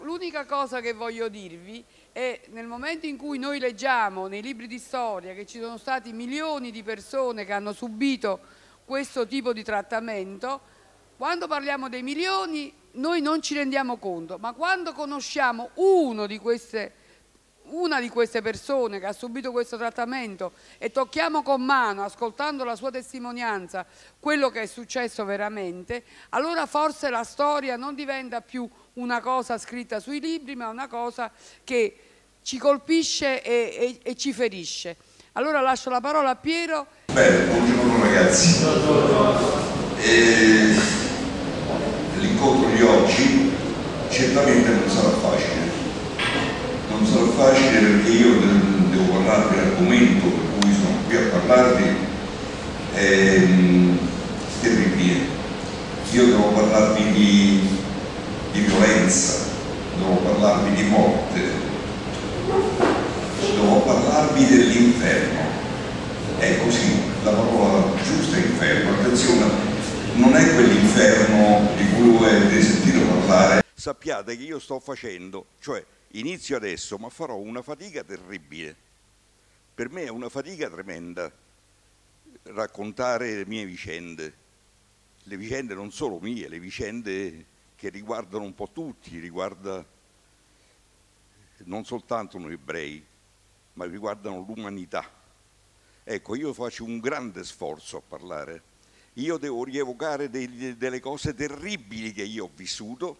L'unica cosa che voglio dirvi è nel momento in cui noi leggiamo nei libri di storia che ci sono stati milioni di persone che hanno subito questo tipo di trattamento, quando parliamo dei milioni noi non ci rendiamo conto, ma quando conosciamo una di queste persone che ha subito questo trattamento e tocchiamo con mano, ascoltando la sua testimonianza, quello che è successo veramente, allora forse la storia non diventa più una cosa scritta sui libri, ma una cosa che ci colpisce e ci ferisce. Allora lascio la parola a Piero. Bene, buongiorno ragazzi. L'incontro di oggi certamente non sarà facile. Non sarà facile perché io devo parlarvi dell'argomento per cui sono qui a parlarvi, è terribile. Io devo parlarvi di violenza, devo parlarvi di morte, devo parlarvi dell'inferno. È così, la parola giusta è inferno. Attenzione, non è quell'inferno di cui voi avete sentito parlare. Sappiate che io sto facendo, cioè inizio adesso, ma farò una fatica terribile. Per me è una fatica tremenda raccontare le mie vicende. Le vicende non solo mie, le vicende che riguardano un po' tutti, riguarda non soltanto noi ebrei, ma riguardano l'umanità. Ecco, io faccio un grande sforzo a parlare. Io devo rievocare delle cose terribili che io ho vissuto,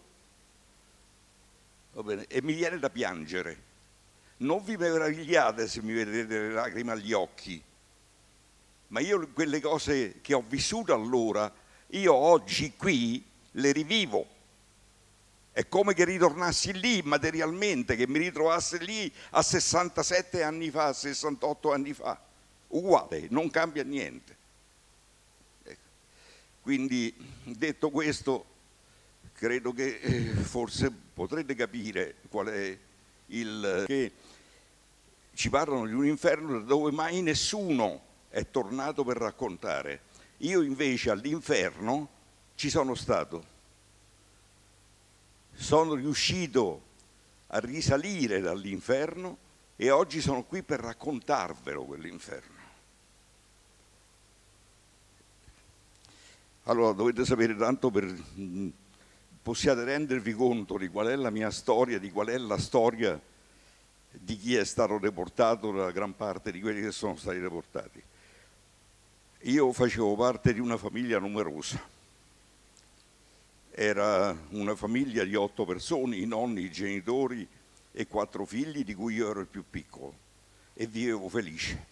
va bene? E mi viene da piangere. Non vi meravigliate se mi vedete le lacrime agli occhi, ma io quelle cose che ho vissuto allora, io oggi qui le rivivo. È come che ritornassi lì materialmente, che mi ritrovassi lì a 67 anni fa, a 68 anni fa. Uguale, non cambia niente. Ecco. Quindi, detto questo, credo che forse potrete capire qual è che ci parlano di un inferno dove mai nessuno è tornato per raccontare. Io invece all'inferno ci sono stato. Sono riuscito a risalire dall'inferno e oggi sono qui per raccontarvelo quell'inferno. Allora dovete sapere, tanto per possiate rendervi conto di qual è la mia storia, di qual è la storia di chi è stato deportato, la gran parte di quelli che sono stati deportati. Io facevo parte di una famiglia numerosa. Era una famiglia di 8 persone, i nonni, i genitori e 4 figli, di cui io ero il più piccolo, e vivevo felice.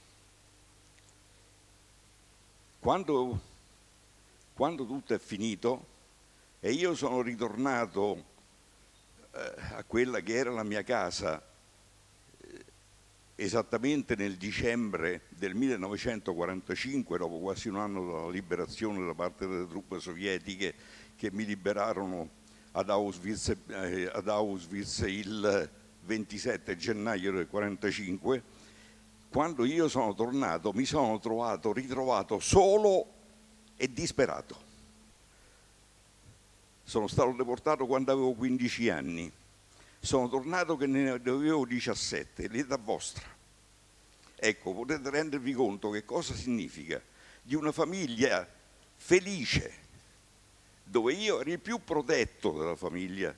Quando tutto è finito e io sono ritornato a quella che era la mia casa esattamente nel dicembre del 1945, dopo quasi un anno dalla liberazione da parte delle truppe sovietiche che mi liberarono ad Auschwitz il 27 gennaio del 1945, quando io sono tornato mi sono ritrovato solo e disperato. Sono stato deportato quando avevo 15 anni, sono tornato che ne avevo 17, l'età vostra. Ecco, potete rendervi conto che cosa significa di una famiglia felice, dove io ero il più protetto della famiglia,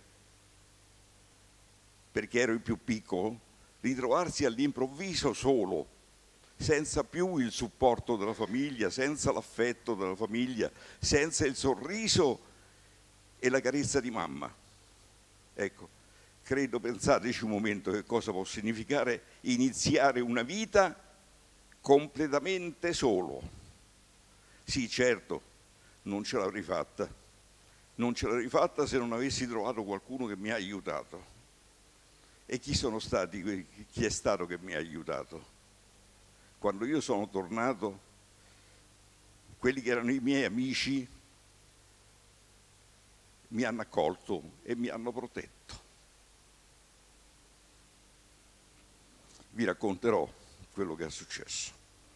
perché ero il più piccolo, ritrovarsi all'improvviso solo, senza più il supporto della famiglia, senza l'affetto della famiglia, senza il sorriso e la carezza di mamma. Ecco, credo, pensateci un momento che cosa può significare iniziare una vita completamente solo. Sì, certo, non ce l'avrei fatta. Non ce l'avrei fatta se non avessi trovato qualcuno che mi ha aiutato. E chi è stato che mi ha aiutato? Quando io sono tornato, quelli che erano i miei amici mi hanno accolto e mi hanno protetto. Vi racconterò quello che è successo.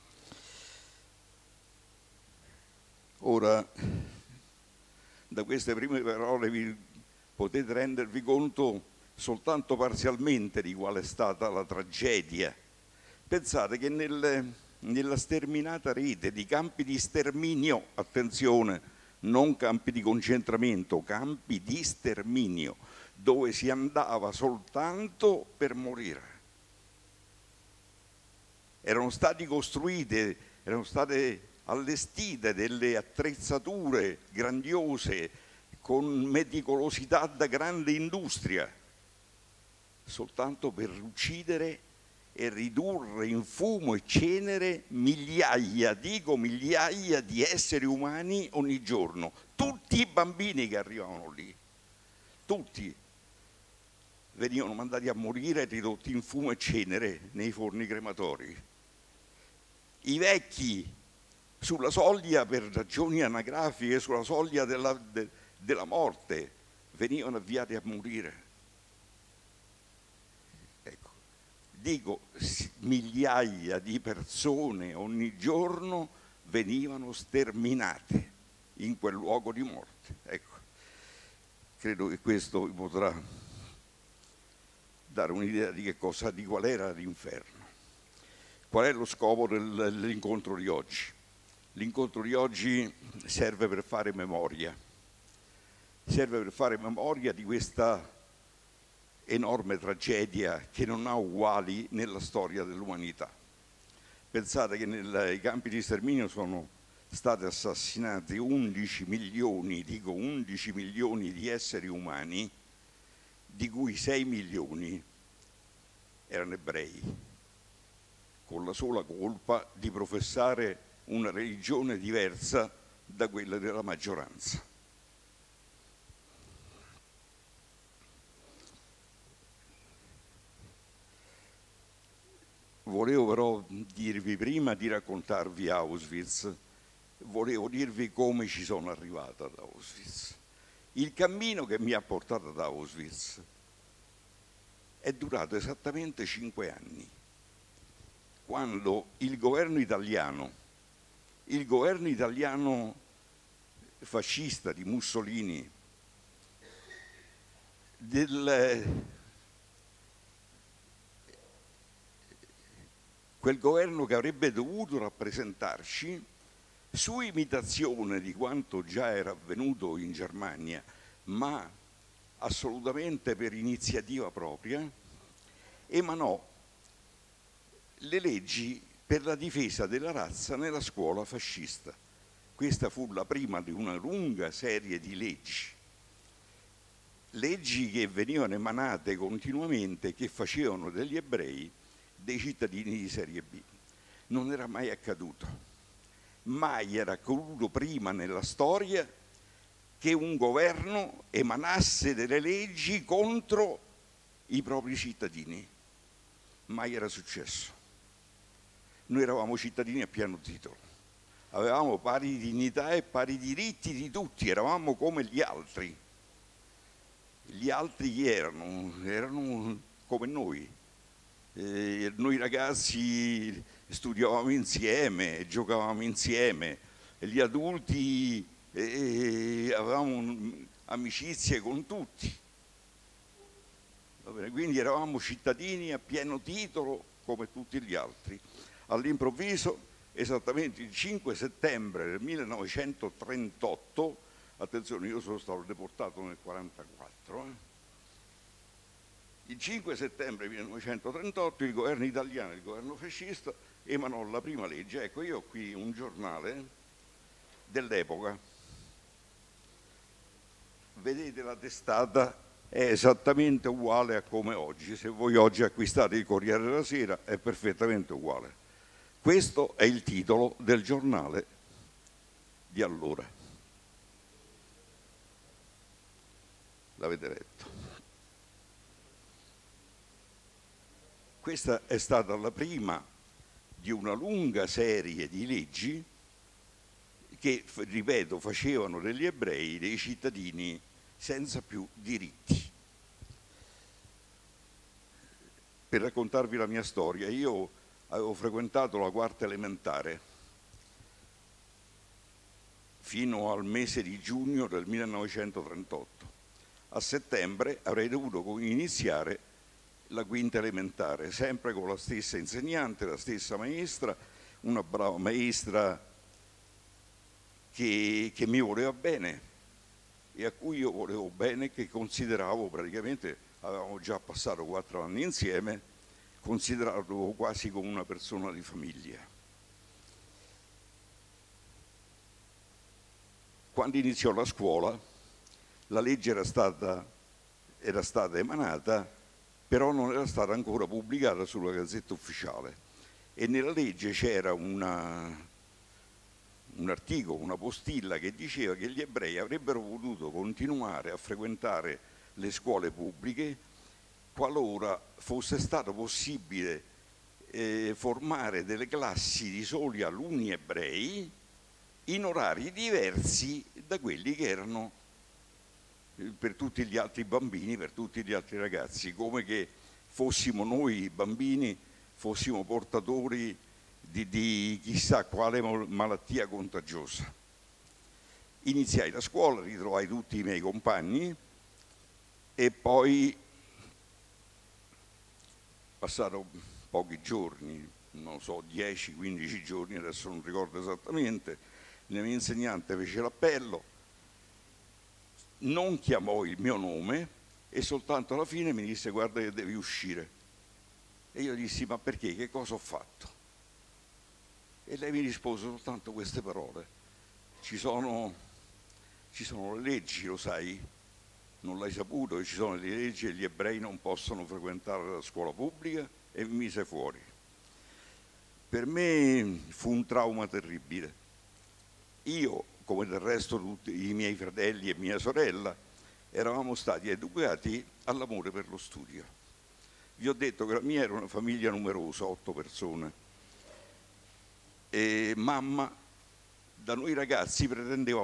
Ora, da queste prime parole potete rendervi conto soltanto parzialmente di qual è stata la tragedia. Pensate che nella sterminata rete di campi di sterminio, attenzione, non campi di concentramento, campi di sterminio, dove si andava soltanto per morire. Erano state costruite, erano state allestite delle attrezzature grandiose con meticolosità da grande industria, soltanto per uccidere e ridurre in fumo e cenere migliaia, dico migliaia di esseri umani ogni giorno. Tutti i bambini che arrivavano lì, tutti venivano mandati a morire ridotti in fumo e cenere nei forni crematori. I vecchi sulla soglia, per ragioni anagrafiche, sulla soglia della morte, venivano avviati a morire. Ecco, dico, migliaia di persone ogni giorno venivano sterminate in quel luogo di morte. Ecco, credo che questo vi potrà dare un'idea di qual era l'inferno. Qual è lo scopo dell'incontro di oggi? L'incontro di oggi serve per fare memoria di questa enorme tragedia che non ha uguali nella storia dell'umanità. Pensate che nei campi di sterminio sono stati assassinati 11 milioni, dico 11 milioni di esseri umani, di cui 6 milioni erano ebrei, con la sola colpa di professare una religione diversa da quella della maggioranza. Volevo però dirvi, prima di raccontarvi Auschwitz, volevo dirvi come ci sono arrivato ad Auschwitz. Il cammino che mi ha portato ad Auschwitz è durato esattamente 5 anni, quando il governo italiano fascista di Mussolini, quel governo che avrebbe dovuto rappresentarci, su imitazione di quanto già era avvenuto in Germania, ma assolutamente per iniziativa propria, emanò le leggi per la difesa della razza nella scuola fascista. Questa fu la prima di una lunga serie di leggi che venivano emanate continuamente, che facevano degli ebrei dei cittadini di serie B. Non era mai accaduto prima nella storia che un governo emanasse delle leggi contro i propri cittadini. Mai era successo. Noi eravamo cittadini a pieno titolo, avevamo pari dignità e pari diritti di tutti, eravamo come gli altri. Gli altri chi erano? Erano come noi. Noi ragazzi studiavamo insieme, giocavamo insieme, e gli adulti avevamo amicizie con tutti. Va bene? Quindi eravamo cittadini a pieno titolo come tutti gli altri. All'improvviso, esattamente il 5 settembre del 1938, attenzione, io sono stato deportato nel 1944, il 5 settembre 1938 il governo italiano, il governo fascista, emanò la prima legge. Ecco, io ho qui un giornale dell'epoca, vedete la testata è esattamente uguale a come oggi. Se voi oggi acquistate il Corriere della Sera è perfettamente uguale. Questo è il titolo del giornale di allora. L'avete letto? Questa è stata la prima di una lunga serie di leggi che, ripeto, facevano degli ebrei dei cittadini senza più diritti. Per raccontarvi la mia storia, io avevo frequentato la quarta elementare fino al mese di giugno del 1938. a settembre avrei dovuto iniziare la quinta elementare, sempre con la stessa insegnante, la stessa maestra, una brava maestra che mi voleva bene e a cui io volevo bene, che consideravo praticamente, avevamo già passato 4 anni insieme, considerarlo quasi come una persona di famiglia. Quando iniziò la scuola, la legge era stata emanata, però non era stata ancora pubblicata sulla Gazzetta Ufficiale, e nella legge c'era un articolo, una postilla che diceva che gli ebrei avrebbero potuto continuare a frequentare le scuole pubbliche qualora fosse stato possibile formare delle classi di soli alunni ebrei in orari diversi da quelli che erano per tutti gli altri bambini, per tutti gli altri ragazzi, come che fossimo noi bambini, fossimo portatori di chissà quale malattia contagiosa. Iniziai la scuola, ritrovai tutti i miei compagni e poi, passato pochi giorni, non so, 10-15 giorni, adesso non ricordo esattamente, la mia insegnante fece l'appello, non chiamò il mio nome e soltanto alla fine mi disse: guarda che devi uscire. E io dissi: ma perché? Che cosa ho fatto? E lei mi rispose soltanto queste parole: ci sono le leggi, lo sai? Non l'hai saputo? Ci sono le leggi e gli ebrei non possono frequentare la scuola pubblica, e mi mise fuori. Per me fu un trauma terribile. Io, come del resto tutti i miei fratelli e mia sorella, eravamo stati educati all'amore per lo studio. Vi ho detto che la mia era una famiglia numerosa, 8 persone, e mamma da noi ragazzi pretendeva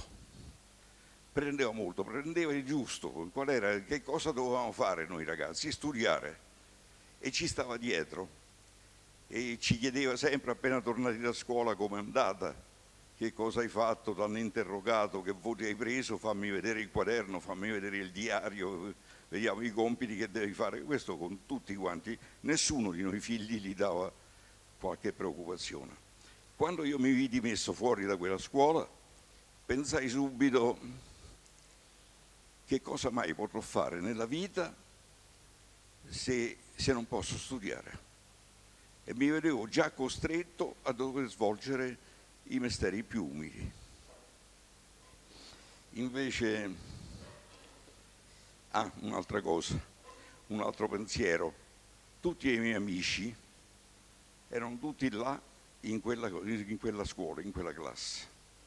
il giusto. Qual era? Che cosa dovevamo fare noi ragazzi? Studiare. E ci stava dietro e ci chiedeva sempre, appena tornati da scuola, come è andata, che cosa hai fatto, ti hanno interrogato, che voti hai preso, fammi vedere il quaderno, fammi vedere il diario, vediamo i compiti che devi fare. Questo con tutti quanti, nessuno di noi figli gli dava qualche preoccupazione. Quando io mi vidi messo fuori da quella scuola, pensai subito: che cosa mai potrò fare nella vita se non posso studiare? E mi vedevo già costretto a dover svolgere i mestieri più umili. Invece, un'altra cosa, un altro pensiero: tutti i miei amici erano tutti là in quella scuola, in quella classe.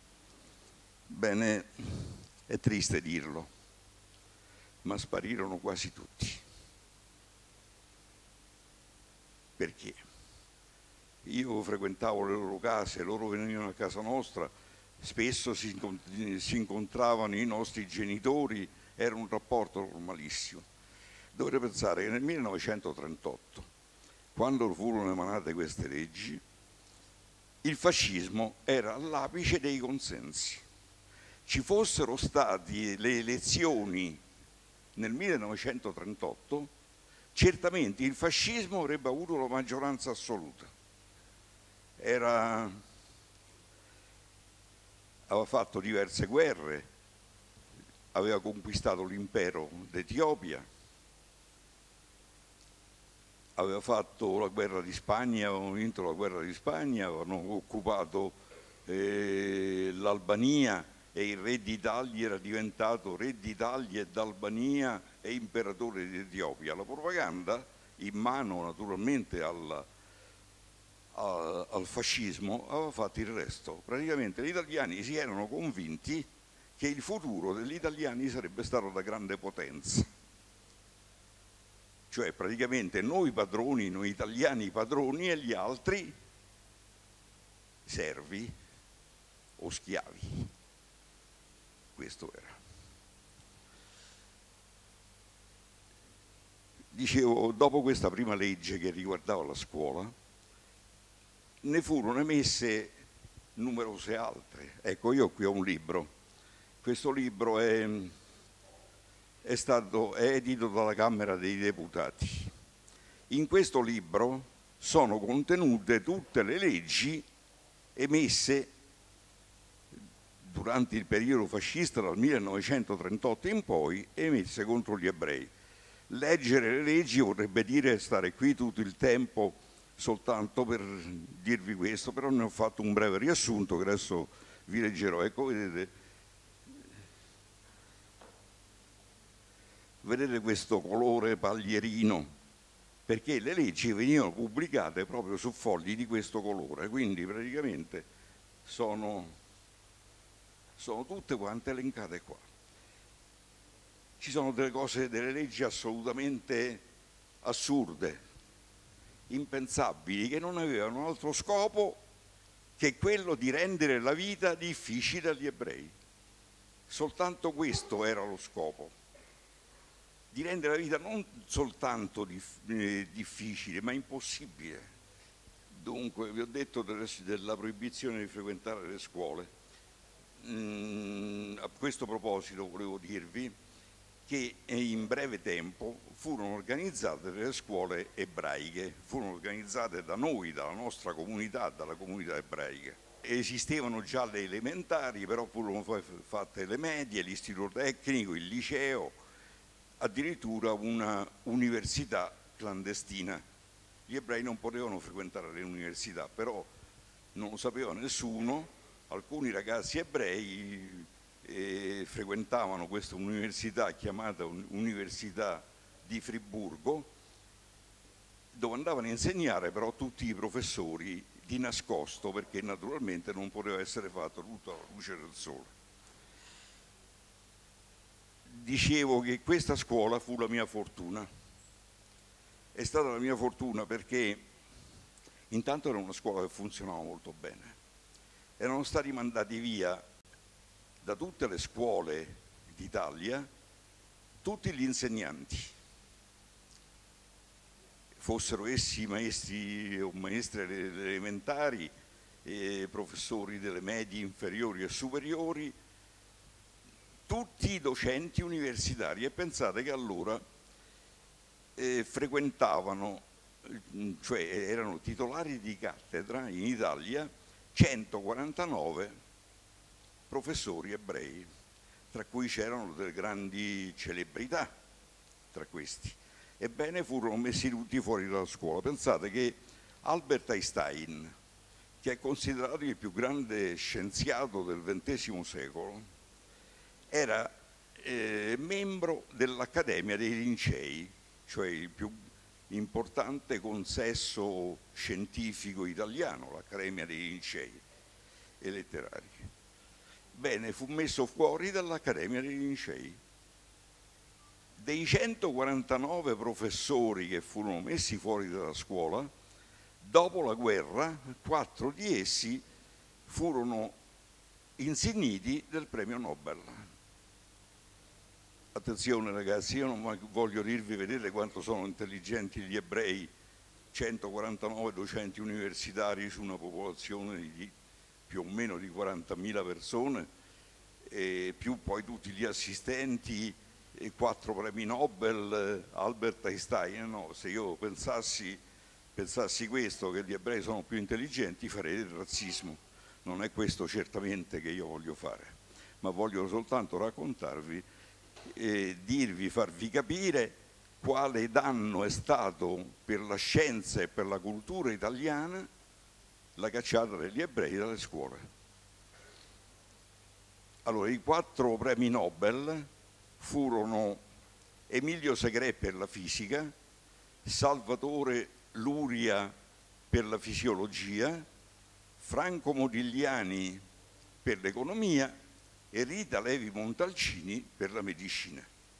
Bene, è triste dirlo, ma sparirono quasi tutti. Perché? Io frequentavo le loro case, loro venivano a casa nostra, spesso si incontravano i nostri genitori, era un rapporto normalissimo. Dovete pensare che nel 1938, quando furono emanate queste leggi, il fascismo era all'apice dei consensi. Ci fossero state le elezioni nel 1938, certamente il fascismo avrebbe avuto la maggioranza assoluta. Aveva fatto diverse guerre, aveva conquistato l'impero d'Etiopia, aveva fatto la guerra di Spagna, avevano vinto la guerra di Spagna, avevano occupato l'Albania, e il re d'Italia era diventato re d'Italia e d'Albania e imperatore d'Etiopia. La propaganda, in mano naturalmente al fascismo, aveva fatto il resto. Praticamente gli italiani si erano convinti che il futuro degli italiani sarebbe stato da grande potenza. Cioè praticamente noi padroni, noi italiani padroni, e gli altri servi o schiavi. Questo era. Dicevo, dopo questa prima legge che riguardava la scuola, ne furono emesse numerose altre. Ecco, io qui ho un libro. Questo libro è è stato edito dalla Camera dei Deputati. In questo libro sono contenute tutte le leggi emesse durante il periodo fascista dal 1938 in poi, emesse contro gli ebrei. Leggere le leggi vorrebbe dire stare qui tutto il tempo soltanto per dirvi questo, però ne ho fatto un breve riassunto che adesso vi leggerò. Ecco, vedete questo colore paglierino, perché le leggi venivano pubblicate proprio su fogli di questo colore, quindi praticamente sono tutte quante elencate qua. Ci sono delle cose, delle leggi assolutamente assurde, impensabili, che non avevano altro scopo che quello di rendere la vita difficile agli ebrei. Soltanto questo era lo scopo, di rendere la vita non soltanto difficile, ma impossibile. Dunque, vi ho detto della proibizione di frequentare le scuole. A questo proposito volevo dirvi che in breve tempo furono organizzate delle scuole ebraiche, furono organizzate da noi, dalla nostra comunità, dalla comunità ebraica. Esistevano già le elementari, però furono fatte le medie, l'istituto tecnico, il liceo, addirittura una università clandestina. Gli ebrei non potevano frequentare le università, però non lo sapeva nessuno. Alcuni ragazzi ebrei frequentavano questa università chiamata Università di Friburgo, dove andavano a insegnare però tutti i professori di nascosto, perché naturalmente non poteva essere fatto tutta la luce del sole. Dicevo che questa scuola fu la mia fortuna. È stata la mia fortuna perché intanto era una scuola che funzionava molto bene. Erano stati mandati via da tutte le scuole d'Italia tutti gli insegnanti, fossero essi maestri o maestre elementari, professori delle medie inferiori e superiori, tutti i docenti universitari. E pensate che allora frequentavano, cioè erano titolari di cattedra in Italia 149 professori ebrei, tra cui c'erano delle grandi celebrità tra questi. Ebbene, furono messi tutti fuori dalla scuola. Pensate che Albert Einstein, che è considerato il più grande scienziato del XX secolo, era membro dell'Accademia dei Lincei, cioè il più importante consesso scientifico italiano, l'Accademia dei Lincei e letterari. Bene, fu messo fuori dall'Accademia dei Lincei. Dei 149 professori che furono messi fuori dalla scuola, dopo la guerra, 4 di essi furono insigniti del premio Nobel. Attenzione ragazzi, io non voglio dirvi, vedete quanto sono intelligenti gli ebrei, 149 docenti universitari su una popolazione di più o meno di 40.000 persone, e più poi tutti gli assistenti, e 4 premi Nobel, Albert Einstein. No, se io pensassi questo, che gli ebrei sono più intelligenti, farei del razzismo. Non è questo certamente che io voglio fare, ma voglio soltanto raccontarvi e farvi capire quale danno è stato per la scienza e per la cultura italiana la cacciata degli ebrei dalle scuole. Allora, i 4 premi Nobel furono Emilio Segrè per la fisica, Salvatore Luria per la fisiologia, Franco Modigliani per l'economia e Rita Levi Montalcini per la medicina.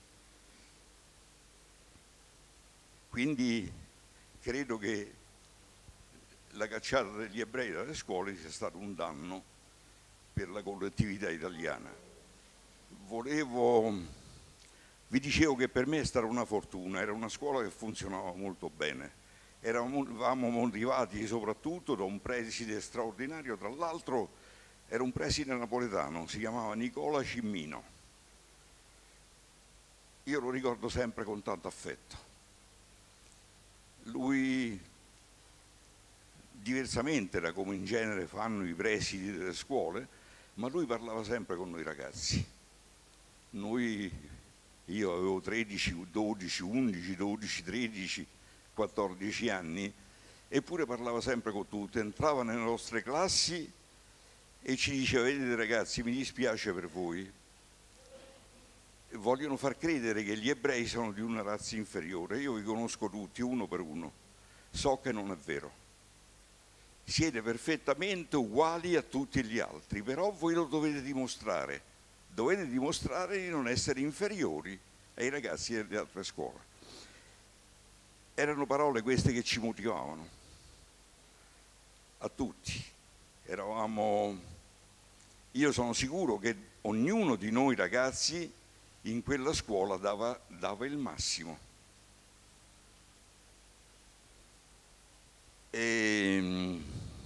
Quindi credo che la cacciata degli ebrei dalle scuole sia stato un danno per la collettività italiana. Vi dicevo che per me è stata una fortuna, era una scuola che funzionava molto bene. Eravamo motivati soprattutto da un preside straordinario, tra l'altro era un preside napoletano, si chiamava Nicola Cimmino. io lo ricordo sempre con tanto affetto. Lui, diversamente da come in genere fanno i presidi delle scuole, ma lui parlava sempre con noi ragazzi. Io avevo 13, 12, 11, 12, 13, 14 anni, eppure parlava sempre con tutti, entrava nelle nostre classi e ci diceva: vedete ragazzi, mi dispiace per voi, vogliono far credere che gli ebrei sono di una razza inferiore, io vi conosco tutti uno per uno, so che non è vero, siete perfettamente uguali a tutti gli altri, però voi lo dovete dimostrare di non essere inferiori ai ragazzi delle altre scuole. Erano parole queste che ci motivavano a tutti. Io sono sicuro che ognuno di noi ragazzi in quella scuola dava il massimo. E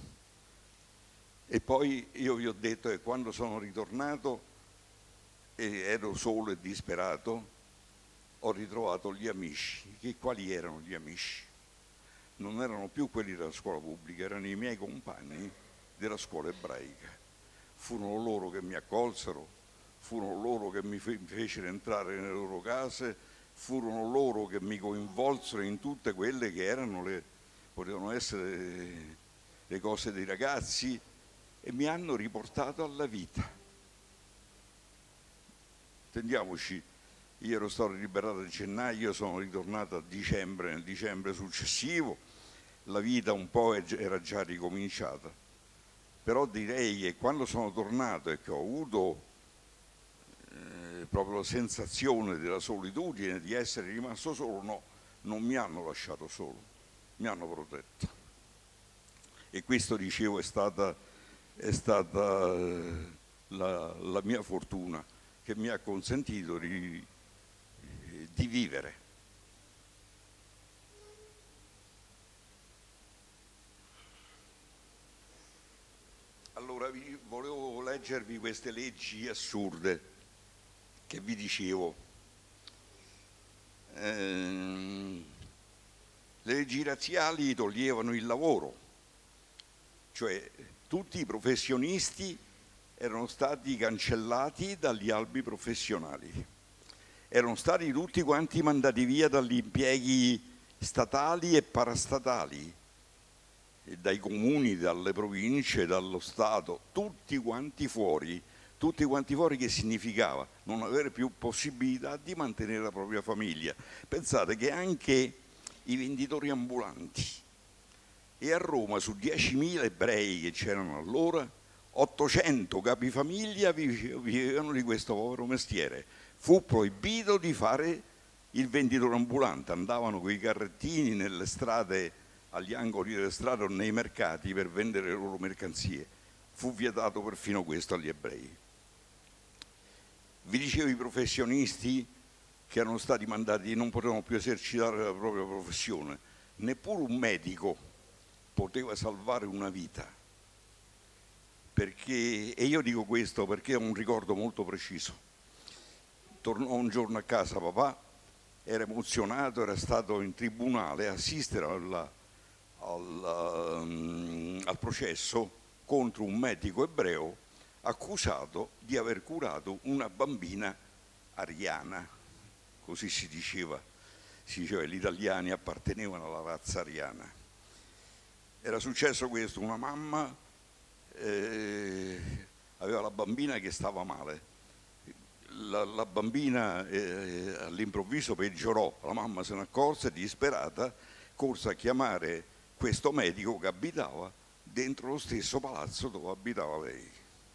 poi io vi ho detto che quando sono ritornato e ero solo e disperato, ho ritrovato gli amici. Quali erano gli amici? Non erano più quelli della scuola pubblica, erano i miei compagni della scuola ebraica. Furono loro che mi accolsero, furono loro che mi fecero entrare nelle loro case, furono loro che mi coinvolsero in tutte quelle che potevano essere le cose dei ragazzi e mi hanno riportato alla vita. Intendiamoci, io ero stato liberato a gennaio, sono ritornato a dicembre, nel dicembre successivo, la vita un po' era già ricominciata, però direi che quando sono tornato e che ho avuto proprio la sensazione della solitudine, di essere rimasto solo, no, non mi hanno lasciato solo, mi hanno protetto. E questo, dicevo, è stata la mia fortuna, che mi ha consentito di vivere. Allora volevo leggervi queste leggi assurde che vi dicevo. Le leggi razziali toglievano il lavoro, cioè tutti i professionisti erano stati cancellati dagli albi professionali, erano stati tutti quanti mandati via dagli impieghi statali e parastatali, dai comuni, dalle province, dallo Stato, tutti quanti fuori, che significava non avere più possibilità di mantenere la propria famiglia. Pensate che anche i venditori ambulanti, e a Roma su 10.000 ebrei che c'erano allora, 800 capifamiglia vivevano di questo povero mestiere. Fu proibito di fare il venditore ambulante, andavano con i carrettini nelle strade, agli angoli delle strade o nei mercati per vendere le loro mercanzie. Fu vietato perfino questo agli ebrei. Vi dicevo, i professionisti che erano stati mandati non potevano più esercitare la propria professione, neppure un medico poteva salvare una vita. E io dico questo perché ho un ricordo molto preciso. Tornò un giorno a casa papà, era emozionato, era stato in tribunale a assistere al processo contro un medico ebreo accusato di aver curato una bambina ariana, così si diceva gli italiani appartenevano alla razza ariana. Era successo questo: una mamma aveva la bambina che stava male, la bambina all'improvviso peggiorò, la mamma se ne accorse, disperata, corse a chiamare questo medico che abitava dentro lo stesso palazzo dove abitava lei.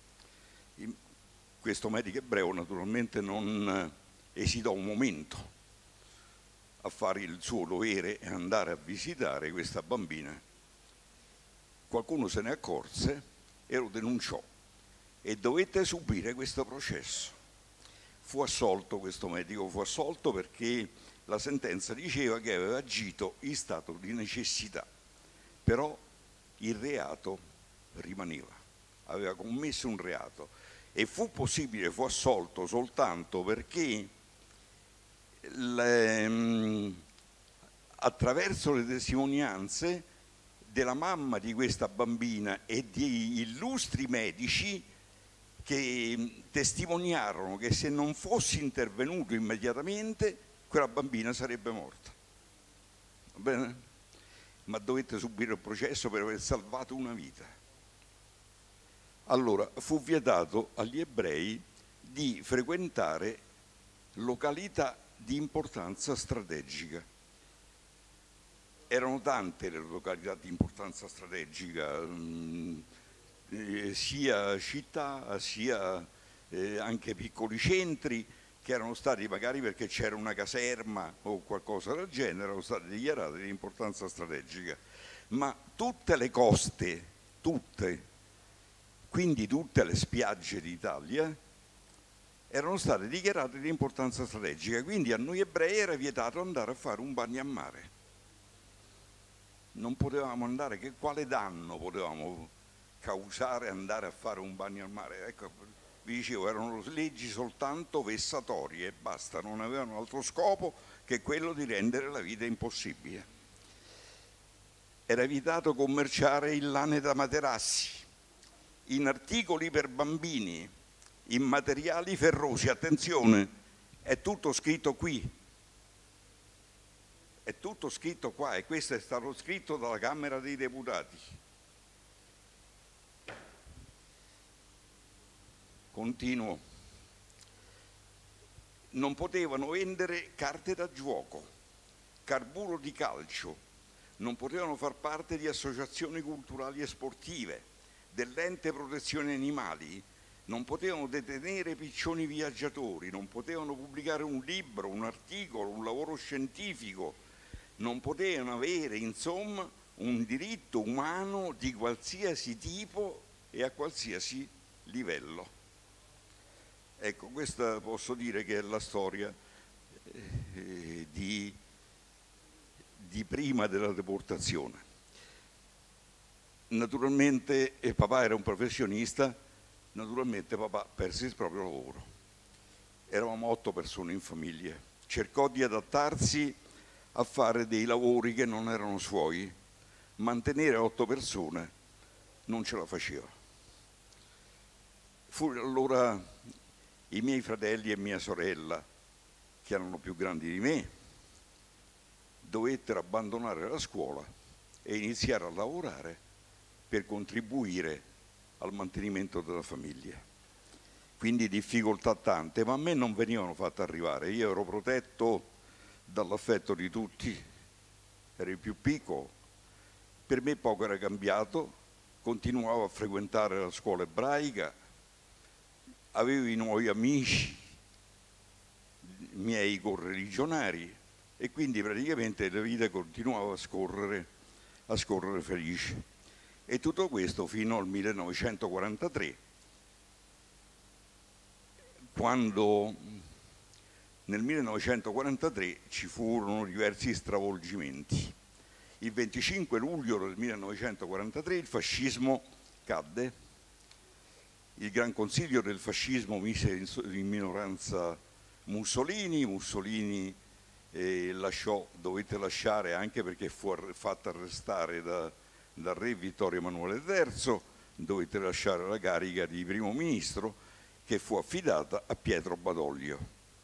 Questo medico ebreo naturalmente non esitò un momento a fare il suo dovere e andare a visitare questa bambina. Qualcuno se ne accorse e lo denunciò e dovette subire questo processo. Fu assolto questo medico, fu assolto perché la sentenza diceva che aveva agito in stato di necessità, però il reato rimaneva, aveva commesso un reato e fu assolto soltanto perché attraverso le testimonianze della mamma di questa bambina e di illustri medici che testimoniarono che se non fossi intervenuto immediatamente quella bambina sarebbe morta. Va bene? Ma dovette subire il processo per aver salvato una vita. Allora fu vietato agli ebrei di frequentare località di importanza strategica. Erano tante le località di importanza strategica, sia città sia anche piccoli centri che erano stati, magari perché c'era una caserma o qualcosa del genere, erano stati dichiarati di importanza strategica. Ma tutte le coste, quindi tutte le spiagge d'Italia, erano state dichiarate di importanza strategica, quindi a noi ebrei era vietato andare a fare un bagno a mare. Non potevamo andare, quale danno potevamo causare andare a fare un bagno al mare? Ecco, vi dicevo, erano leggi soltanto vessatorie e basta, non avevano altro scopo che quello di rendere la vita impossibile. Era vietato commerciare il lane da materassi, in articoli per bambini, in materiali ferrosi. Attenzione, è tutto scritto qui, è tutto scritto qua, e questo è stato scritto dalla Camera dei Deputati. Continuo. Non potevano vendere carte da gioco, carburo di calcio, non potevano far parte di associazioni culturali e sportive, dell'ente protezione animali, non potevano detenere piccioni viaggiatori, non potevano pubblicare un libro, un articolo, un lavoro scientifico, non potevano avere, insomma, un diritto umano di qualsiasi tipo e a qualsiasi livello. Ecco, questa posso dire che è la storia di prima della deportazione. Naturalmente papà era un professionista, naturalmente papà perse il proprio lavoro. Eravamo 8 persone in famiglia, cercò di adattarsi a fare dei lavori che non erano suoi, mantenere 8 persone non ce la faceva. Fu allora i miei fratelli e mia sorella, che erano più grandi di me, dovettero abbandonare la scuola e iniziare a lavorare per contribuire al mantenimento della famiglia. Quindi difficoltà tante, ma a me non venivano fatte arrivare. Io ero protetto dall'affetto di tutti, ero il più piccolo, per me poco era cambiato, continuavo a frequentare la scuola ebraica, avevo i nuovi amici, miei correligionari, e quindi praticamente la vita continuava a scorrere felice. E tutto questo fino al 1943, quando nel 1943 ci furono diversi stravolgimenti. Il 25 luglio del 1943 il fascismo cadde. Il Gran Consiglio del fascismo mise in minoranza Mussolini dovette lasciare, anche perché fu fatta arrestare dal re Vittorio Emanuele III, dovette lasciare la carica di primo ministro, che fu affidata a Pietro Badoglio.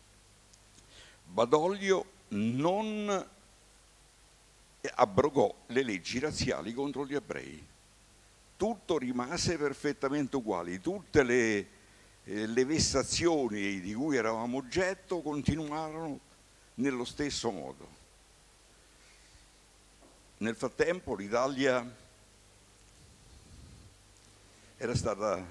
Badoglio non abrogò le leggi razziali contro gli ebrei. Tutto rimase perfettamente uguale, tutte le vessazioni di cui eravamo oggetto continuarono nello stesso modo. Nel frattempo l'Italia era stata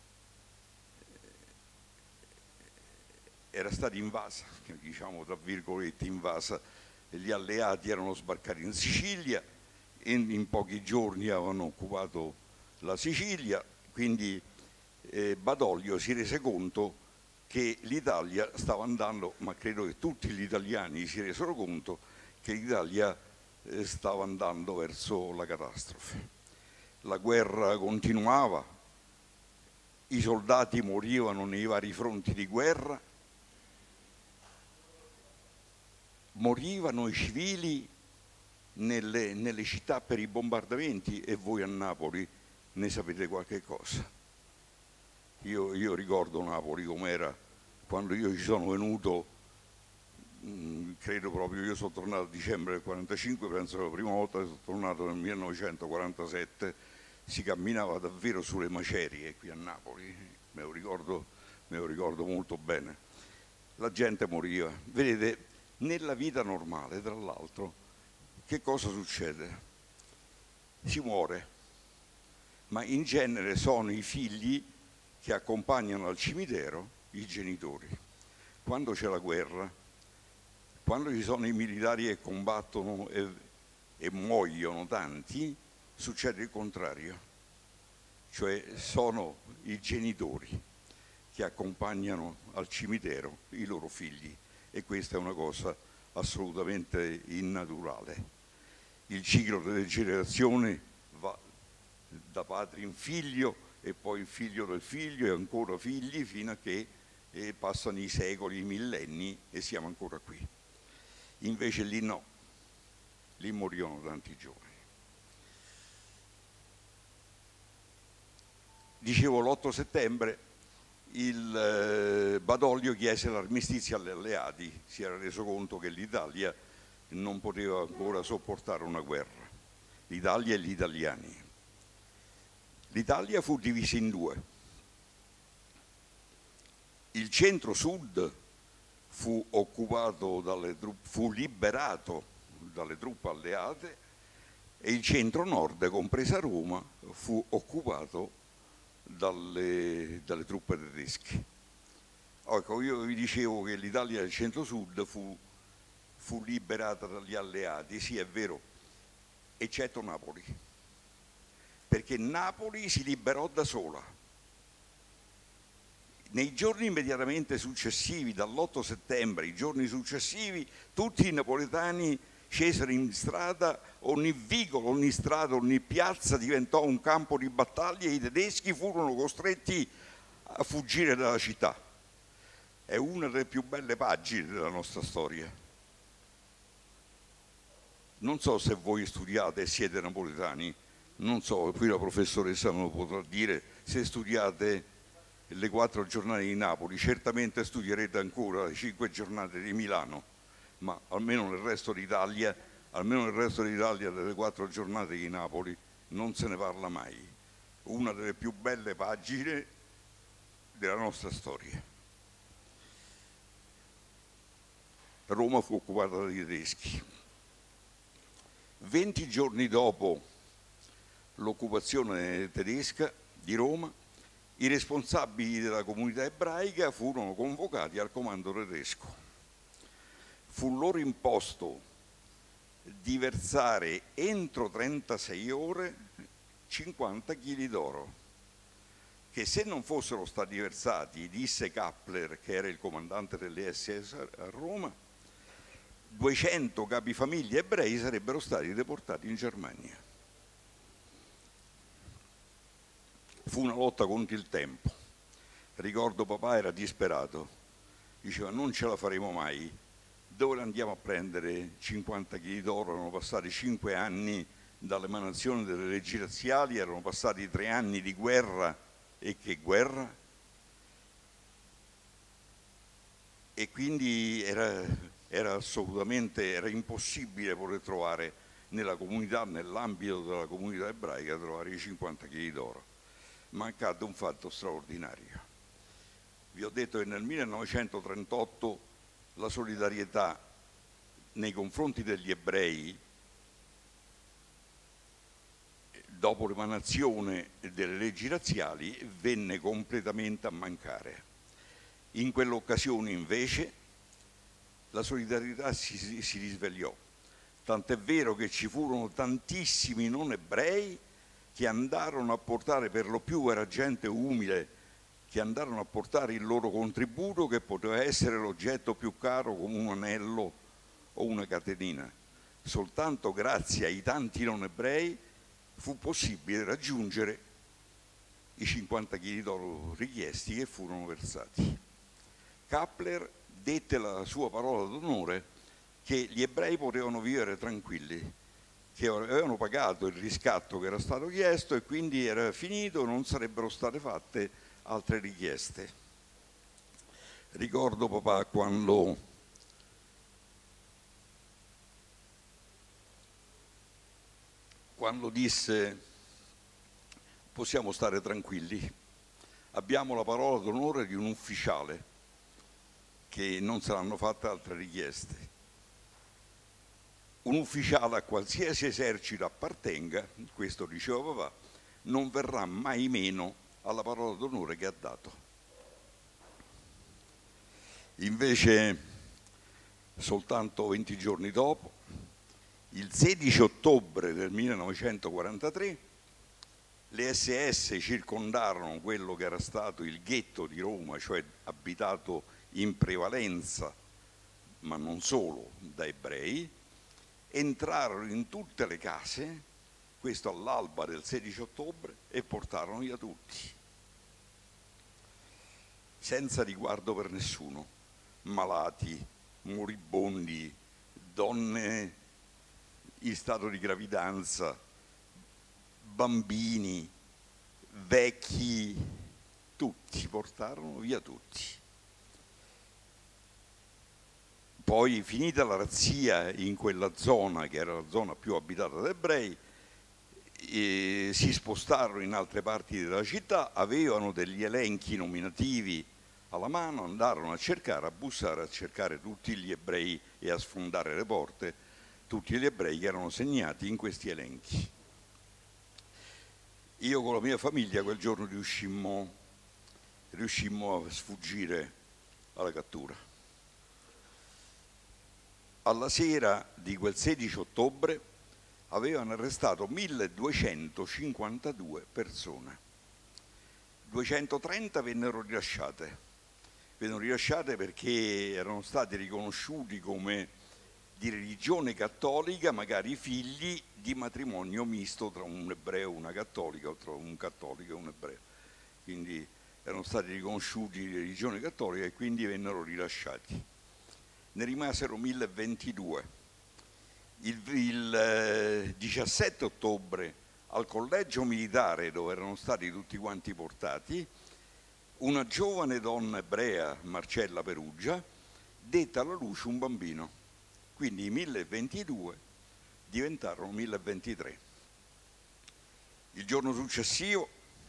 invasa, diciamo tra virgolette invasa. Gli alleati erano sbarcati in Sicilia e in pochi giorni avevano occupato la Sicilia, quindi Badoglio si rese conto che l'Italia stava andando, ma credo che tutti gli italiani si resero conto che l'Italia stava andando verso la catastrofe. La guerra continuava, i soldati morivano nei vari fronti di guerra, morivano i civili nelle città per i bombardamenti, e voi a Napoli ne sapete qualche cosa. Io ricordo Napoli com'era quando io ci sono venuto, credo proprio, io sono tornato a dicembre del 45, penso che la prima volta che sono tornato nel 1947 si camminava davvero sulle macerie qui a Napoli, me lo ricordo molto bene. La gente moriva. Vedete, nella vita normale, tra l'altro, che cosa succede? Si muore, ma in genere sono i figli che accompagnano al cimitero i genitori. Quando c'è la guerra, quando ci sono i militari che combattono e muoiono tanti, succede il contrario, cioè sono i genitori che accompagnano al cimitero i loro figli, e questa è una cosa assolutamente innaturale. Il ciclo delle generazioni va da padre in figlio, e poi il figlio del figlio e ancora figli, fino a che passano i secoli, i millenni, e siamo ancora qui. Invece lì no, lì morivano tanti giovani. Dicevo, l'8 settembre il Badoglio chiese l'armistizio agli alleati, si era reso conto che l'Italia non poteva ancora sopportare una guerra, l'Italia e gli italiani. L'Italia fu divisa in due. Il centro-sud fu liberato dalle truppe alleate, e il centro-nord, compresa Roma, fu occupato dalle truppe tedesche. Ecco, io vi dicevo che l'Italia del centro-sud fu liberata dagli alleati, sì è vero, eccetto Napoli, perché Napoli si liberò da sola. Nei giorni immediatamente successivi, dall'8 settembre, i giorni successivi, tutti i napoletani scesero in strada, ogni vicolo, ogni strada, ogni piazza diventò un campo di battaglia, e i tedeschi furono costretti a fuggire dalla città. È una delle più belle pagine della nostra storia. Non so se voi studiate e siete napoletani, non so, qui la professoressa me lo potrà dire, se studiate le 4 giornate di Napoli, certamente studierete ancora le 5 giornate di Milano, ma almeno nel resto d'Italia delle 4 giornate di Napoli non se ne parla mai. Una delle più belle pagine della nostra storia. Roma fu occupata dai tedeschi. 20 giorni dopo l'occupazione tedesca di Roma, i responsabili della comunità ebraica furono convocati al comando tedesco. Fu loro imposto di versare entro 36 ore 50 kg d'oro, che se non fossero stati versati, disse Kappler, che era il comandante delle SS a Roma, 200 capifamiglia ebrei sarebbero stati deportati in Germania. Fu una lotta contro il tempo. Ricordo papà era disperato, diceva non ce la faremo mai, dove le andiamo a prendere 50 kg d'oro? Erano passati 5 anni dall'emanazione delle leggi razziali, erano passati 3 anni di guerra, e che guerra? E quindi era impossibile poter trovare nella comunità, nell'ambito della comunità ebraica, trovare i 50 kg d'oro. Ma accadde un fatto straordinario. Vi ho detto che nel 1938 la solidarietà nei confronti degli ebrei, dopo l'emanazione delle leggi razziali, venne completamente a mancare. In quell'occasione invece la solidarietà si risvegliò, tant'è vero che ci furono tantissimi non ebrei che andarono a portare, per lo più era gente umile, che andarono a portare il loro contributo, che poteva essere l'oggetto più caro come un anello o una catenina. Soltanto grazie ai tanti non ebrei fu possibile raggiungere i 50 kg d'oro richiesti, che furono versati. Kappler dette la sua parola d'onore che gli ebrei potevano vivere tranquilli, che avevano pagato il riscatto che era stato chiesto e quindi era finito, non sarebbero state fatte altre richieste. Ricordo papà quando disse: possiamo stare tranquilli, abbiamo la parola d'onore di un ufficiale che non saranno fatte altre richieste. Un ufficiale a qualsiasi esercito appartenga, questo diceva papà, non verrà mai meno alla parola d'onore che ha dato. Invece, soltanto 20 giorni dopo, il 16 ottobre del 1943, le SS circondarono quello che era stato il ghetto di Roma, cioè abitato in prevalenza, ma non solo, da ebrei, entrarono in tutte le case, questo all'alba del 16 ottobre, e portarono via tutti, senza riguardo per nessuno, malati, moribondi, donne in stato di gravidanza, bambini, vecchi, tutti, portarono via tutti. Poi, finita la razzia in quella zona, che era la zona più abitata da ebrei, si spostarono in altre parti della città, avevano degli elenchi nominativi alla mano, andarono a cercare, a bussare, a cercare tutti gli ebrei e a sfondare le porte, tutti gli ebrei che erano segnati in questi elenchi. Io con la mia famiglia quel giorno riuscimmo a sfuggire alla cattura. Alla sera di quel 16 ottobre avevano arrestato 1252 persone. 230 vennero rilasciate perché erano stati riconosciuti come di religione cattolica, magari figli di matrimonio misto tra un ebreo e una cattolica o tra un cattolico e un ebreo. Quindi erano stati riconosciuti di religione cattolica e quindi vennero rilasciati. Ne rimasero 1022. Il 17 ottobre al collegio militare, dove erano stati tutti quanti portati, una giovane donna ebrea, Marcella Perugia, dette alla luce un bambino. Quindi i 1022 diventarono 1023. Il giorno successivo,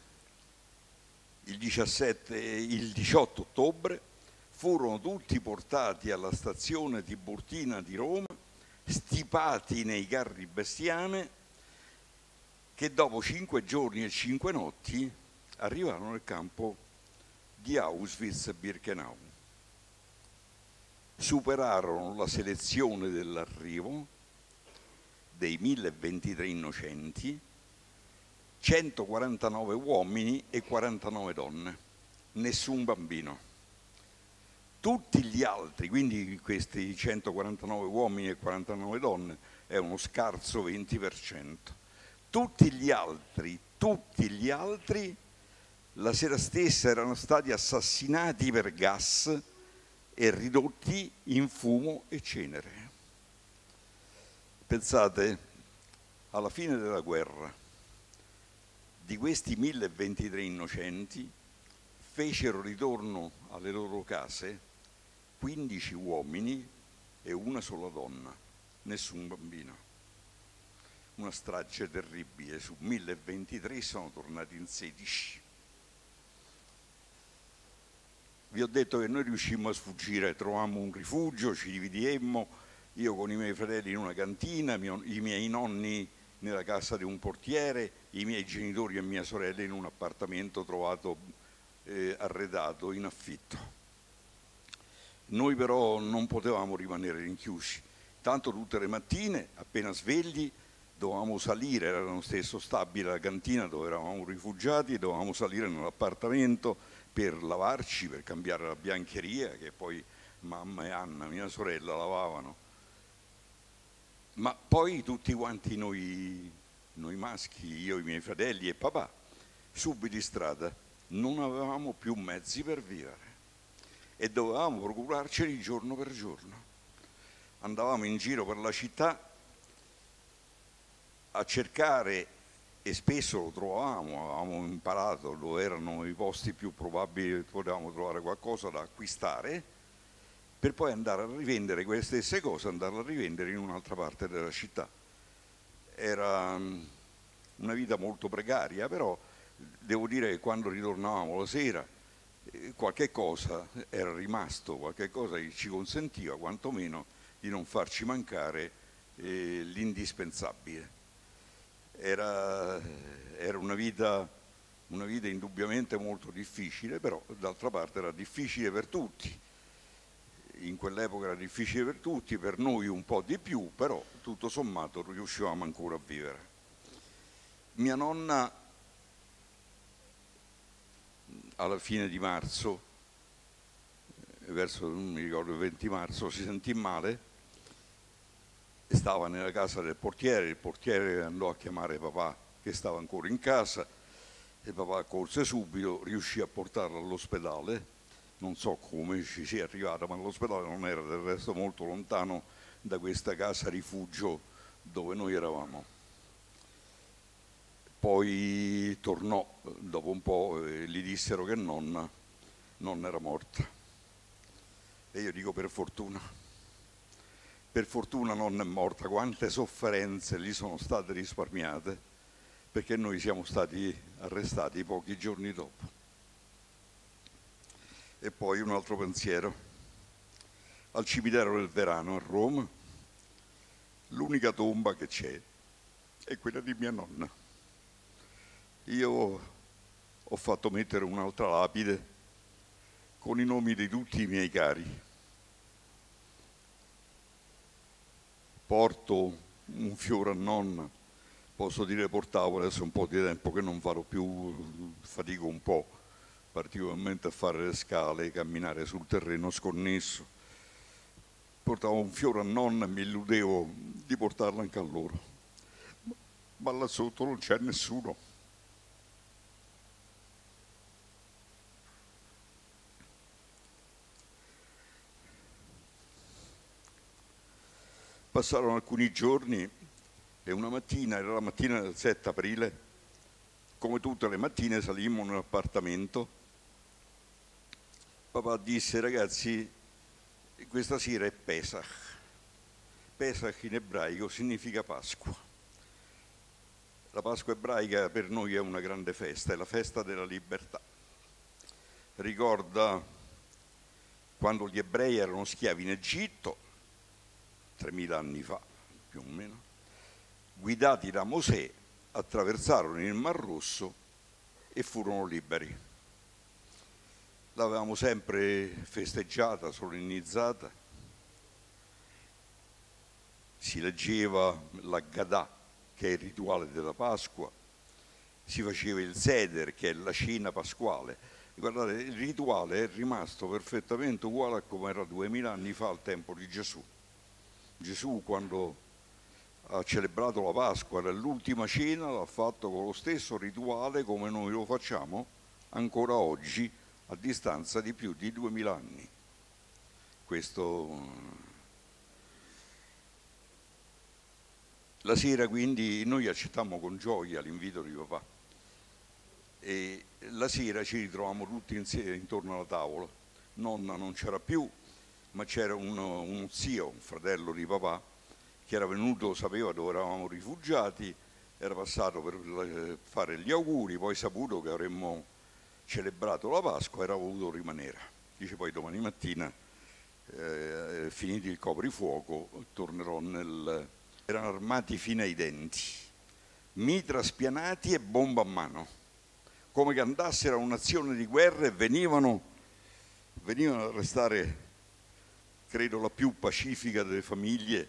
il 18 ottobre, furono tutti portati alla stazione Tiburtina di Roma, stipati nei carri bestiame, che dopo 5 giorni e 5 notti arrivarono nel campo di Auschwitz-Birkenau. Superarono la selezione dell'arrivo dei 1023 innocenti, 149 uomini e 49 donne, nessun bambino. Tutti gli altri, quindi questi 149 uomini e 49 donne, è uno scarso 20%. Tutti gli altri, la sera stessa erano stati assassinati per gas e ridotti in fumo e cenere. Pensate, alla fine della guerra, di questi 1023 innocenti, fecero ritorno alle loro case 15 uomini e una sola donna, nessun bambino. Una strage terribile, su 1023 sono tornati in 16. Vi ho detto che noi riuscimmo a sfuggire, trovammo un rifugio, ci dividemmo, io con i miei fratelli in una cantina, i miei nonni nella casa di un portiere, i miei genitori e mia sorella in un appartamento trovato arredato in affitto. Noi però non potevamo rimanere rinchiusi, tanto tutte le mattine, appena svegli, dovevamo salire, era lo stesso stabile la cantina dove eravamo rifugiati, dovevamo salire nell'appartamento per lavarci, per cambiare la biancheria che poi mamma e Anna, mia sorella, lavavano. Ma poi tutti quanti noi maschi, io, i miei fratelli e papà, subito in strada, non avevamo più mezzi per vivere e dovevamo procurarceli giorno per giorno. andavamo in giro per la città a cercare, e spesso lo trovavamo, avevamo imparato dove erano i posti più probabili che potevamo trovare qualcosa da acquistare, per poi andare a rivendere quelle stesse cose, andarle a rivendere in un'altra parte della città. Era una vita molto precaria, però devo dire che quando ritornavamo la sera qualche cosa era rimasto, qualche cosa che ci consentiva quantomeno di non farci mancare l'indispensabile. Era una vita indubbiamente molto difficile, però d'altra parte era difficile per tutti. In quell'epoca era difficile per tutti, per noi un po' di più, però tutto sommato riuscivamo ancora a vivere. Mia nonna alla fine di marzo, verso, non mi ricordo, il 20 marzo, si sentì male, stava nella casa del portiere, il portiere andò a chiamare papà che stava ancora in casa e papà corse subito, riuscì a portarla all'ospedale, non so come ci sia arrivata, ma l'ospedale non era del resto molto lontano da questa casa rifugio dove noi eravamo. Poi tornò dopo un po' e gli dissero che nonna non era morta. E io dico per fortuna. Per fortuna non è morta. Quante sofferenze gli sono state risparmiate, perché noi siamo stati arrestati pochi giorni dopo. E poi un altro pensiero. Al cimitero del Verano a Roma, l'unica tomba che c'è è quella di mia nonna. Io ho fatto mettere un'altra lapide con i nomi di tutti i miei cari. Porto un fiore a nonna, posso dire portavo, adesso è un po' di tempo che non farò più, fatico un po', particolarmente a fare le scale, camminare sul terreno sconnesso. Portavo un fiore a nonna e mi illudevo di portarlo anche a loro, ma là sotto non c'è nessuno. Passarono alcuni giorni e una mattina, era la mattina del 7 aprile, come tutte le mattine salimmo in un appartamento. Papà disse: ragazzi, questa sera è Pesach. Pesach in ebraico significa Pasqua. La Pasqua ebraica per noi è una grande festa, è la festa della libertà. Ricorda quando gli ebrei erano schiavi in Egitto, 3000 anni fa più o meno, guidati da Mosè, attraversarono il Mar Rosso e furono liberi. L'avevamo sempre festeggiata, solennizzata. Si leggeva l'Aggadà, che è il rituale della Pasqua, si faceva il Seder, che è la cena pasquale. Guardate, il rituale è rimasto perfettamente uguale a come era 2000 anni fa al tempo di Gesù. Gesù, quando ha celebrato la Pasqua, nell'ultima cena, l'ha fatto con lo stesso rituale come noi lo facciamo ancora oggi, a distanza di più di 2000 anni. Questo. La sera quindi noi accettammo con gioia l'invito di papà e la sera ci ritrovavamo tutti insieme intorno alla tavola. Nonna non c'era più, ma c'era uno zio, un fratello di papà, che era venuto, sapeva dove eravamo rifugiati, era passato per fare gli auguri, poi saputo che avremmo celebrato la Pasqua, era voluto rimanere. Dice: poi domani mattina, finiti il coprifuoco, tornerò Erano armati fino ai denti, mitra spianati e bomba a mano, come che andassero a un'azione di guerra, e venivano a restare, credo, la più pacifica delle famiglie,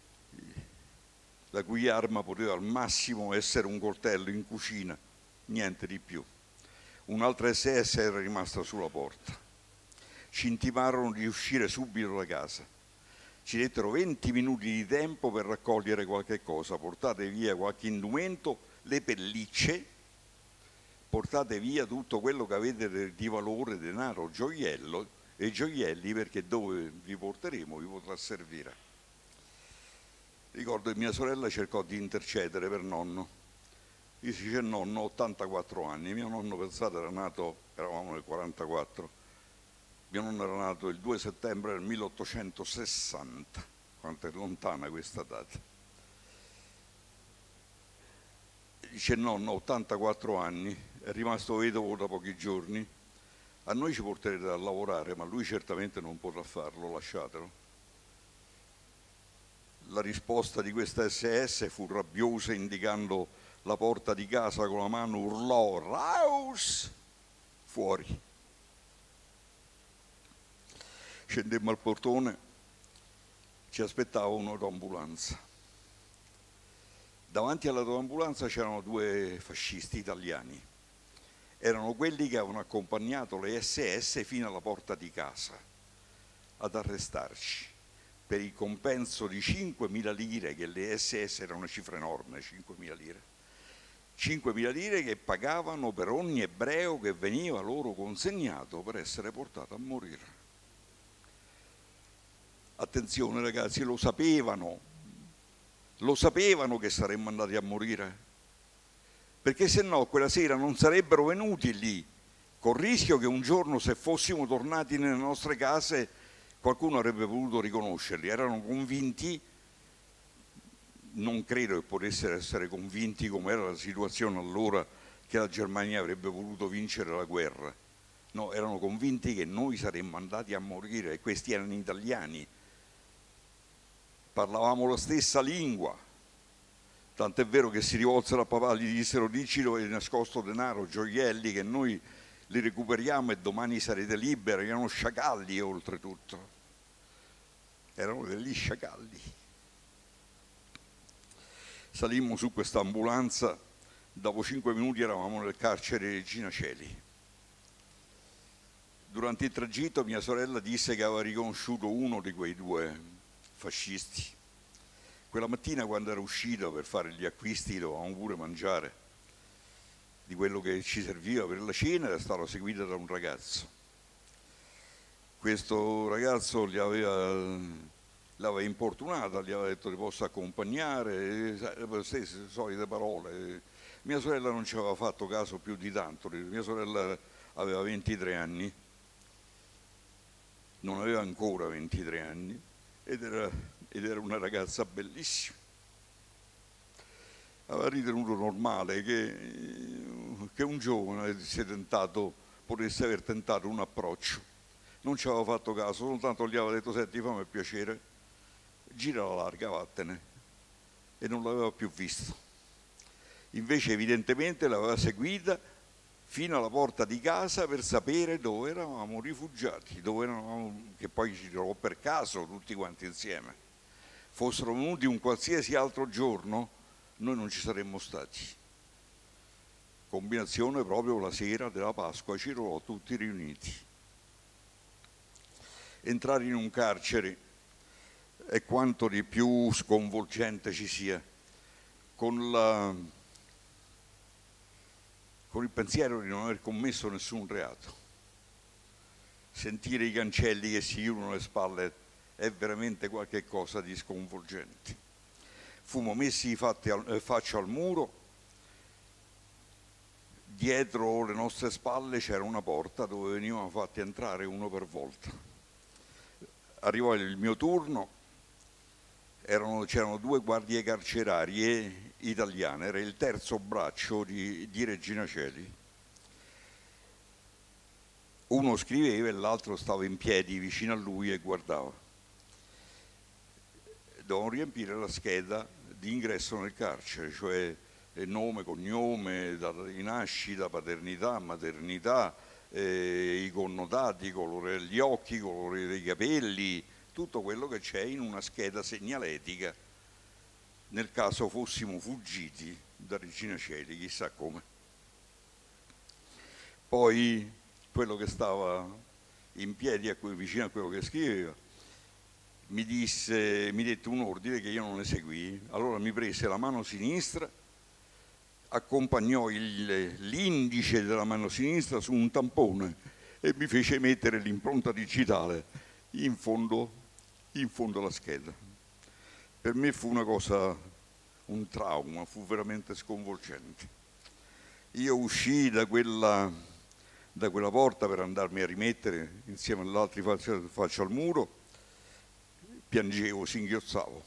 la cui arma poteva al massimo essere un coltello in cucina, niente di più. Un'altra SS era rimasta sulla porta. Ci intimarono di uscire subito da casa. Ci dettero 20 minuti di tempo per raccogliere qualche cosa. Portate via qualche indumento, le pellicce, portate via tutto quello che avete di valore, denaro, gioiello e gioielli, perché dove vi porteremo vi potrà servire. Ricordo che mia sorella cercò di intercedere per nonno. Gli dice: nonno, ho 84 anni. Mio nonno, pensate, era nato, eravamo nel 44, mio nonno era nato il 2 settembre del 1860, quanto è lontana questa data. Dice: nonno, ho 84 anni, è rimasto vedovo da pochi giorni, a noi ci porterete a lavorare, ma lui certamente non potrà farlo, lasciatelo. La risposta di questa SS fu rabbiosa, indicando la porta di casa con la mano, urlò: Raus! Fuori. Scendemmo al portone, ci aspettava un'autoambulanza. Davanti all'autoambulanza c'erano due fascisti italiani. Erano quelli che avevano accompagnato le SS fino alla porta di casa ad arrestarci per il compenso di 5.000 lire, che le SS era una cifra enorme, 5.000 lire. 5.000 lire che pagavano per ogni ebreo che veniva loro consegnato per essere portato a morire. Attenzione ragazzi, lo sapevano che saremmo andati a morire, perché se no quella sera non sarebbero venuti lì, col rischio che un giorno, se fossimo tornati nelle nostre case, qualcuno avrebbe potuto riconoscerli. Erano convinti, non credo che potessero essere convinti, come era la situazione allora, che la Germania avrebbe voluto vincere la guerra. No, erano convinti che noi saremmo andati a morire, e questi erano italiani. Parlavamo la stessa lingua, tant'è vero che si rivolsero a papà, gli dissero: dici dove hai nascosto denaro, gioielli, che noi li recuperiamo e domani sarete liberi. Erano sciacalli, oltretutto, erano degli sciacalli. Salimmo su questa ambulanza, dopo 5 minuti eravamo nel carcere di Regina Coeli. Durante il tragitto mia sorella disse che aveva riconosciuto uno di quei due fascisti. Quella mattina, quando era uscita per fare gli acquisti, dovevamo pure mangiare di quello che ci serviva per la cena, era stata seguita da un ragazzo. Questo ragazzo l'aveva importunata, gli aveva detto: ti posso accompagnare, le stesse solite parole. Mia sorella non ci aveva fatto caso più di tanto. Mia sorella aveva 23 anni, non aveva ancora 23 anni, ed era una ragazza bellissima. Aveva ritenuto normale che un giovane potesse aver tentato un approccio. Non ci aveva fatto caso, soltanto gli aveva detto: senti, fammi piacere, gira la larga, vattene. E non l'aveva più visto. Invece evidentemente l'aveva seguita fino alla porta di casa per sapere dove eravamo rifugiati, che poi ci trovò per caso tutti quanti insieme. Fossero venuti un qualsiasi altro giorno, noi non ci saremmo stati. Combinazione proprio la sera della Pasqua, ci trovò tutti riuniti. Entrare in un carcere è quanto di più sconvolgente ci sia, con il pensiero di non aver commesso nessun reato. Sentire i cancelli che si chiudono alle spalle è veramente qualche cosa di sconvolgente. Fummo messi faccia al muro, dietro le nostre spalle c'era una porta dove venivano fatti entrare uno per volta. Arrivò il mio turno, c'erano 2 guardie carcerarie italiane, era il terzo braccio di Regina Coeli. Uno scriveva e l'altro stava in piedi vicino a lui e guardava. Dovevano riempire la scheda di ingresso nel carcere, cioè nome, cognome, data di nascita, paternità, maternità, i connotati, colore degli occhi, colore dei capelli, tutto quello che c'è in una scheda segnaletica nel caso fossimo fuggiti da Regina Coeli, chissà come. Poi quello che stava in piedi vicino a quello che scriveva mi dette un ordine che io non eseguii. Allora mi prese la mano sinistra, accompagnò l'indice della mano sinistra su un tampone e mi fece mettere l'impronta digitale in fondo alla scheda. Per me fu una cosa, un trauma, fu veramente sconvolgente. Io uscii da quella porta per andarmi a rimettere insieme agli altri faccia al muro, piangevo, singhiozzavo.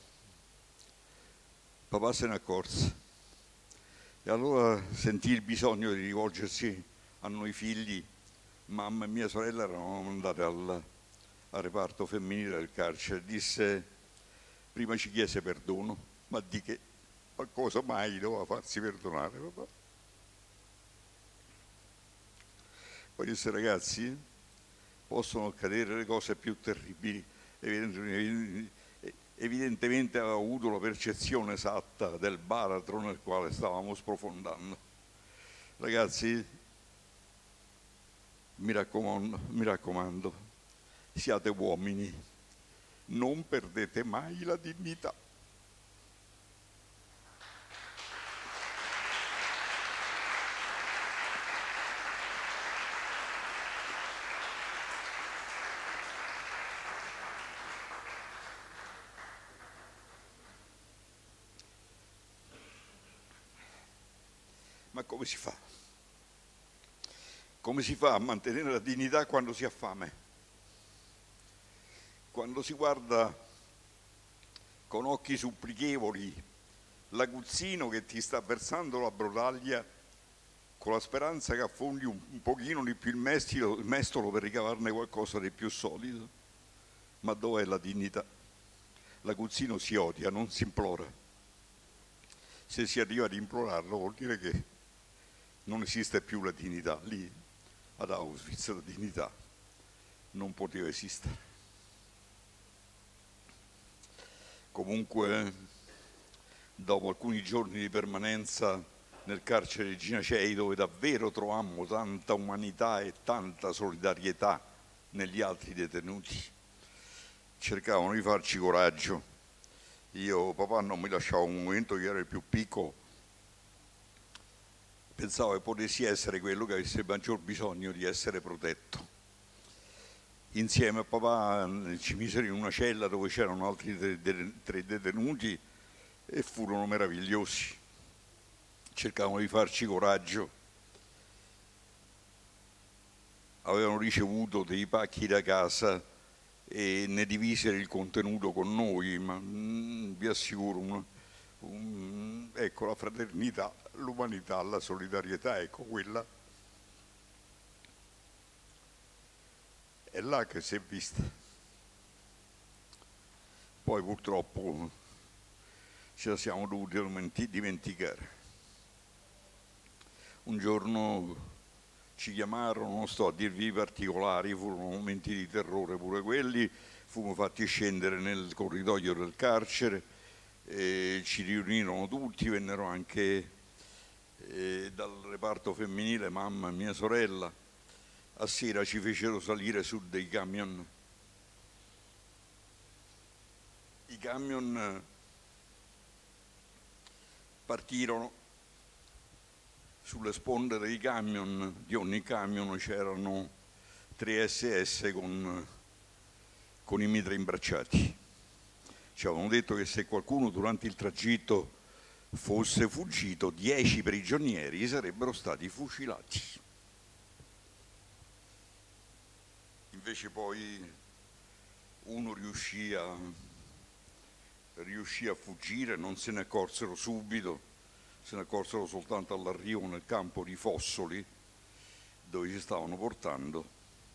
Papà se ne accorse e allora sentì il bisogno di rivolgersi a noi figli. Mamma e mia sorella erano andate al reparto femminile del carcere. Disse, prima ci chiese perdono, ma di che? Ma cosa mai doveva farsi perdonare, papà? Poi disse, ragazzi, possono accadere le cose più terribili. Evidentemente aveva avuto la percezione esatta del baratro nel quale stavamo sprofondando. Ragazzi, mi raccomando, siate uomini, non perdete mai la dignità. Ma come si fa? Come si fa a mantenere la dignità quando si ha fame? Quando si guarda con occhi supplichevoli l'aguzzino che ti sta versando la brodaglia con la speranza che affondi un pochino di più il mestolo per ricavarne qualcosa di più solido. Ma dov'è la dignità? L'aguzzino si odia, non si implora. Se si arriva ad implorarlo vuol dire che non esiste più la dignità. Lì ad Auschwitz la dignità non poteva esistere. Comunque, dopo alcuni giorni di permanenza nel carcere di Ginacei, dove davvero trovammo tanta umanità e tanta solidarietà negli altri detenuti, cercavano di farci coraggio. Papà non mi lasciava un momento, io ero il più piccolo, pensavo che potessi essere quello che avesse maggior bisogno di essere protetto. Insieme a papà ci misero in una cella dove c'erano altri tre detenuti e furono meravigliosi. Cercavano di farci coraggio. Avevano ricevuto dei pacchi da casa e ne divisero il contenuto con noi, ma vi assicuro, ecco, la fraternità, l'umanità, la solidarietà, ecco, quella è là che si è vista. Poi purtroppo ce la siamo dovuti dimenticare. Un giorno ci chiamarono, non sto a dirvi i particolari, furono momenti di terrore pure quelli, fummo fatti scendere nel corridoio del carcere, ci riunirono tutti, vennero anche dal reparto femminile mamma e mia sorella. A sera ci fecero salire su dei camion. I camion partirono, sulle sponde dei camion, di ogni camion c'erano 3 SS con i mitra imbracciati. Ci avevano detto che se qualcuno durante il tragitto fosse fuggito, 10 prigionieri sarebbero stati fucilati. Invece poi uno riuscì a fuggire, non se ne accorsero subito, se ne accorsero soltanto all'arrivo nel campo di Fossoli, dove ci stavano portando,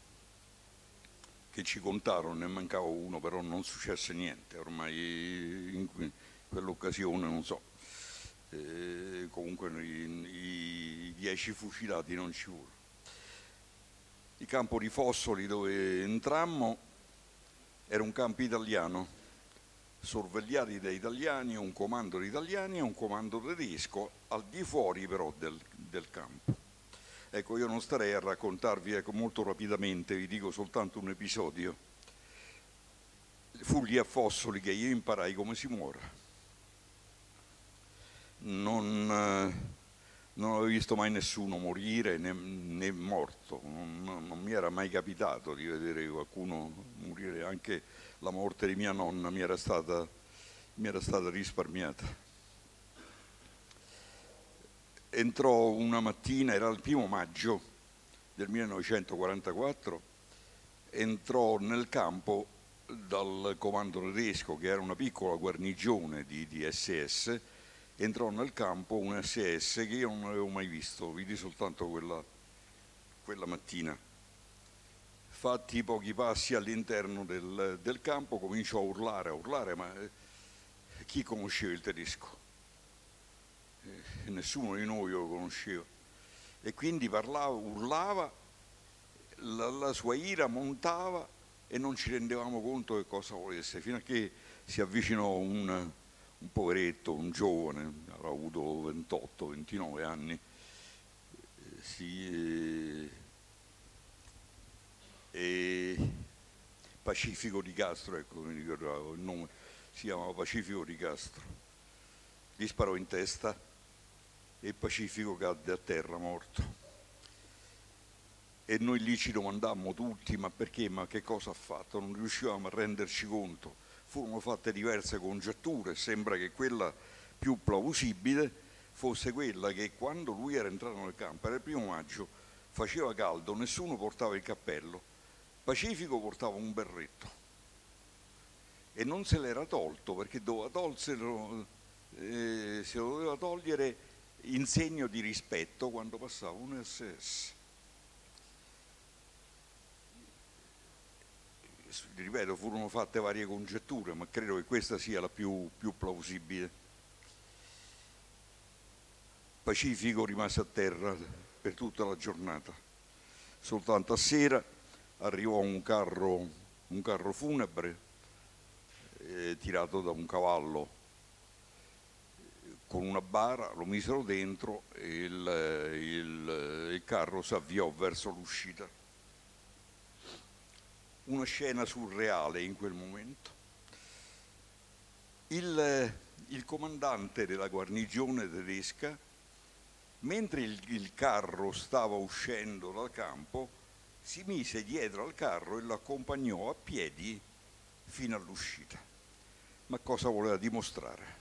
che ci contarono, ne mancava uno, però non successe niente, ormai in quell'occasione non so. Comunque i 10 fucilati non ci furono. Il campo di Fossoli dove entrammo era un campo italiano, sorvegliati da italiani, un comando di italiani e un comando tedesco, al di fuori però del campo. Ecco, io non starei a raccontarvi, ecco, molto rapidamente, vi dico soltanto un episodio. Fu lì a Fossoli che io imparai come si muore. Non avevo visto mai nessuno morire né morto, non mi era mai capitato di vedere qualcuno morire. Anche la morte di mia nonna mi era stata mi era stata risparmiata. Entrò una mattina, era il 1° maggio del 1944, entrò nel campo dal comando tedesco, che era una piccola guarnigione di SS, entrò nel campo un SS che io non avevo mai visto, vidi soltanto quella mattina. Fatti pochi passi all'interno del campo, cominciò a urlare, ma chi conosceva il tedesco? Nessuno di noi lo conosceva. E quindi parlava, urlava, la sua ira montava e non ci rendevamo conto che cosa volesse, fino a che si avvicinò un poveretto, un giovane, avrà avuto 28-29 anni, Pacifico di Castro, ecco, mi ricordavo il nome, si chiamava Pacifico di Castro, gli sparò in testa e Pacifico cadde a terra morto. E noi lì ci domandammo tutti, ma perché, ma che cosa ha fatto? Non riuscivamo a renderci conto. Furono fatte diverse congetture, sembra che quella più plausibile fosse quella che quando lui era entrato nel campo, era il 1° maggio, faceva caldo, nessuno portava il cappello, Pacifico portava un berretto e non se l'era tolto perché doveva toglierselo, se lo doveva togliere in segno di rispetto quando passava un SS. Ripeto, furono fatte varie congetture, ma credo che questa sia la più plausibile. Pacifico rimase a terra per tutta la giornata. Soltanto a sera arrivò un carro funebre tirato da un cavallo con una bara, lo misero dentro e il carro si avviò verso l'uscita. Una scena surreale in quel momento. Il comandante della guarnigione tedesca, mentre il carro stava uscendo dal campo, si mise dietro al carro e lo accompagnò a piedi fino all'uscita. Ma cosa voleva dimostrare?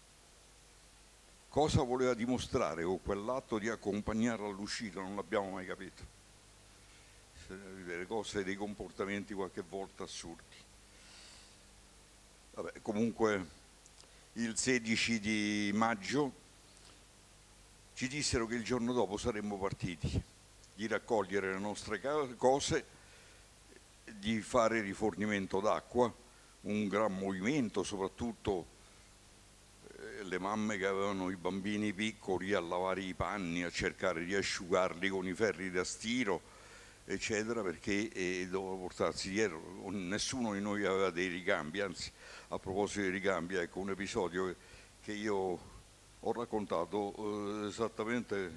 Cosa voleva dimostrare con quell'atto di accompagnare all'uscita? Non l'abbiamo mai capito. Delle cose, dei comportamenti qualche volta assurdi. Vabbè, comunque il 16 di maggio ci dissero che il giorno dopo saremmo partiti, di raccogliere le nostre cose, di fare rifornimento d'acqua, un gran movimento, soprattutto le mamme che avevano i bambini piccoli a lavare i panni, a cercare di asciugarli con i ferri da stiro, eccetera, perché doveva portarsi dietro. Nessuno di noi aveva dei ricambi, anzi, a proposito dei ricambi, ecco un episodio che io ho raccontato esattamente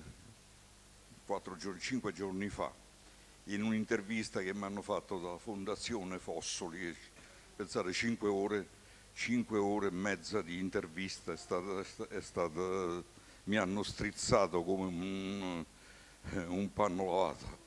5 giorni fa in un'intervista che mi hanno fatto dalla Fondazione Fossoli. Pensate, 5 ore e mezza di intervista, mi hanno strizzato come un panno lavato.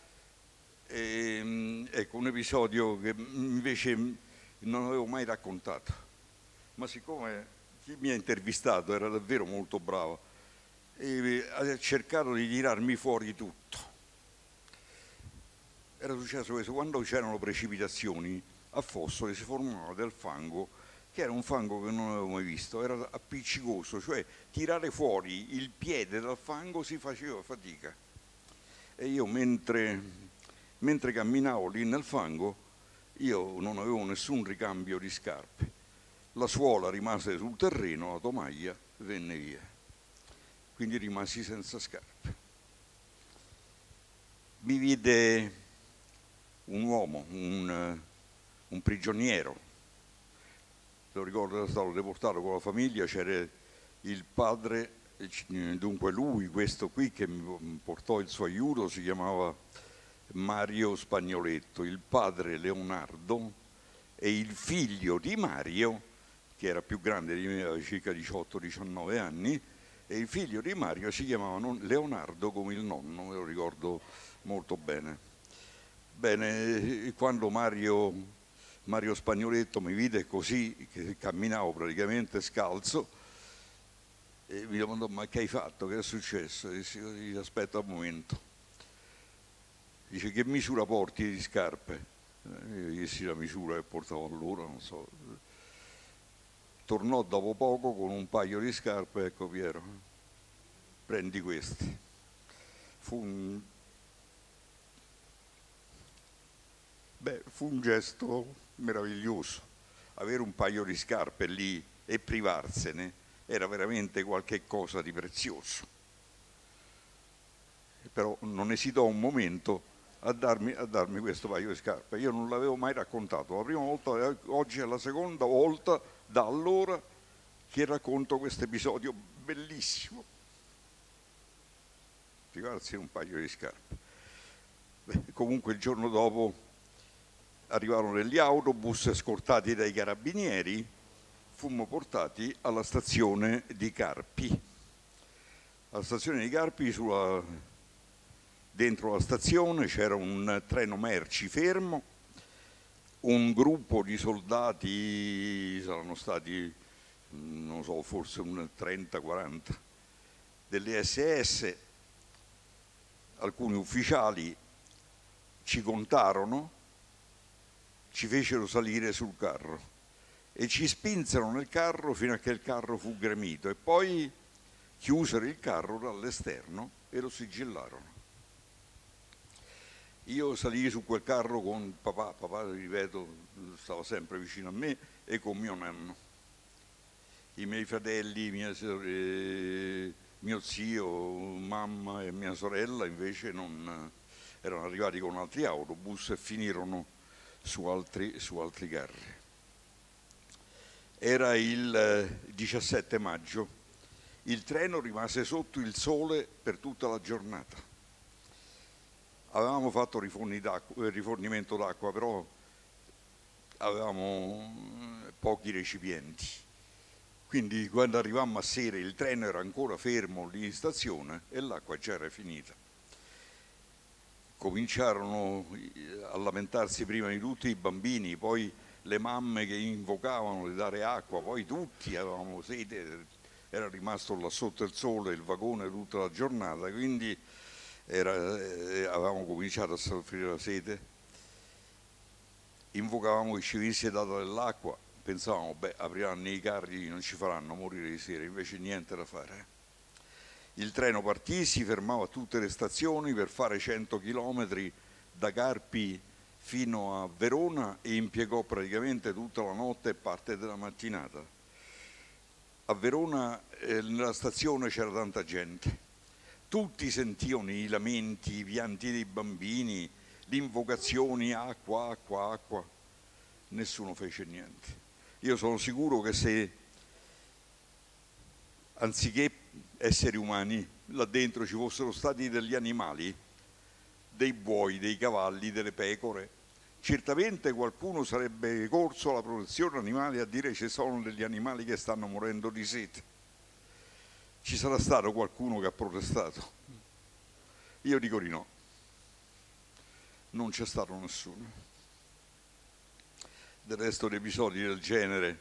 Ecco un episodio che invece non avevo mai raccontato, ma siccome chi mi ha intervistato era davvero molto bravo e ha cercato di tirarmi fuori tutto. Era successo questo: quando c'erano precipitazioni a Fossoli si formava del fango, che era un fango che non avevo mai visto, era appiccicoso, cioè tirare fuori il piede dal fango si faceva fatica. E io mentre camminavo lì nel fango, io non avevo nessun ricambio di scarpe, la suola rimase sul terreno, la tomaia venne via, quindi rimasi senza scarpe. Mi vide un uomo, un prigioniero, lo ricordo, era stato deportato con la famiglia, c'era il padre, dunque lui, questo qui che mi portò il suo aiuto, si chiamava Mario Spagnoletto, il padre Leonardo e il figlio di Mario, che era più grande di me, aveva circa 18-19 anni, e il figlio di Mario si chiamava Leonardo come il nonno, me lo ricordo molto bene. Bene, quando Mario Mario Spagnoletto mi vide così, che camminavo praticamente scalzo, e mi domandò: ma che hai fatto? Che è successo? E dissi: aspetta un momento. Dice: che misura porti di scarpe? Io gli dissi la misura che portavo allora, non so. Tornò dopo poco con un paio di scarpe: ecco Piero, prendi questi. Fu un gesto meraviglioso. Avere un paio di scarpe lì e privarsene era veramente qualche cosa di prezioso. Però non esitò un momento a darmi questo paio di scarpe. Io non l'avevo mai raccontato, la prima volta, oggi è la seconda volta da allora che racconto questo episodio bellissimo. Privarsi un paio di scarpe. Comunque il giorno dopo arrivarono degli autobus scortati dai carabinieri, fummo portati alla stazione di Carpi. Alla stazione di Carpi, dentro la stazione c'era un treno merci fermo, un gruppo di soldati, saranno stati, non so, forse un 30-40, delle SS, alcuni ufficiali ci contarono, ci fecero salire sul carro e ci spinsero nel carro fino a che il carro fu gremito e poi chiusero il carro dall'esterno e lo sigillarono. Io salii su quel carro con papà, ripeto, stava sempre vicino a me, e con mio nonno. I miei fratelli, mio zio, mamma e mia sorella invece non erano arrivati con altri autobus e finirono su altri carri. Era il 17 maggio, il treno rimase sotto il sole per tutta la giornata. Avevamo fatto rifornimento d'acqua, però avevamo pochi recipienti. Quindi quando arrivammo a sera il treno era ancora fermo lì in stazione e l'acqua già era finita. Cominciarono a lamentarsi prima di tutti i bambini, poi le mamme che invocavano di dare acqua, poi tutti avevamo sete, era rimasto là sotto il sole il vagone tutta la giornata, quindi avevamo cominciato a soffrire la sete. Invocavamo che ci venisse data dell'acqua, pensavamo, apriranno i carri, non ci faranno morire di sera, invece niente da fare. Il treno partì, si fermava a tutte le stazioni per fare 100 chilometri da Carpi fino a Verona e impiegò praticamente tutta la notte e parte della mattinata. A Verona nella stazione c'era tanta gente, tutti sentivano i lamenti, i pianti dei bambini, le invocazioni: acqua, acqua, acqua. Nessuno fece niente. Io sono sicuro che se, anziché esseri umani, là dentro ci fossero stati degli animali, dei buoi, dei cavalli, delle pecore, certamente qualcuno sarebbe corso alla protezione animale a dire: ci sono degli animali che stanno morendo di sete. Ci sarà stato qualcuno che ha protestato? Io dico di no. Non c'è stato nessuno. Del resto di episodi del genere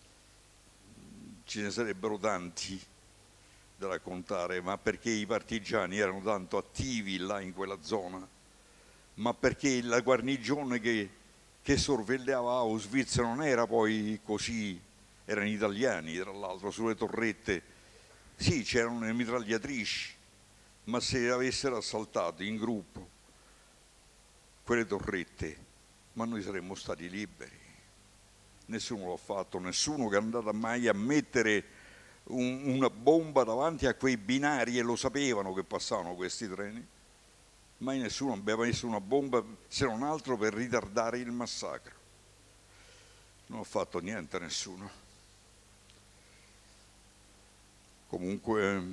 ce ne sarebbero tanti da raccontare, ma perché i partigiani erano tanto attivi là in quella zona, ma perché la guarnigione che sorvegliava Auschwitz non era poi così, erano italiani, tra l'altro, sulle torrette. Sì, c'erano le mitragliatrici, ma se avessero assaltato in gruppo quelle torrette, ma noi saremmo stati liberi. Nessuno l'ha fatto, nessuno che è andato mai a mettere una bomba davanti a quei binari, e lo sapevano che passavano questi treni. Mai nessuno aveva messo una bomba, se non altro per ritardare il massacro. Non ha fatto niente nessuno. Comunque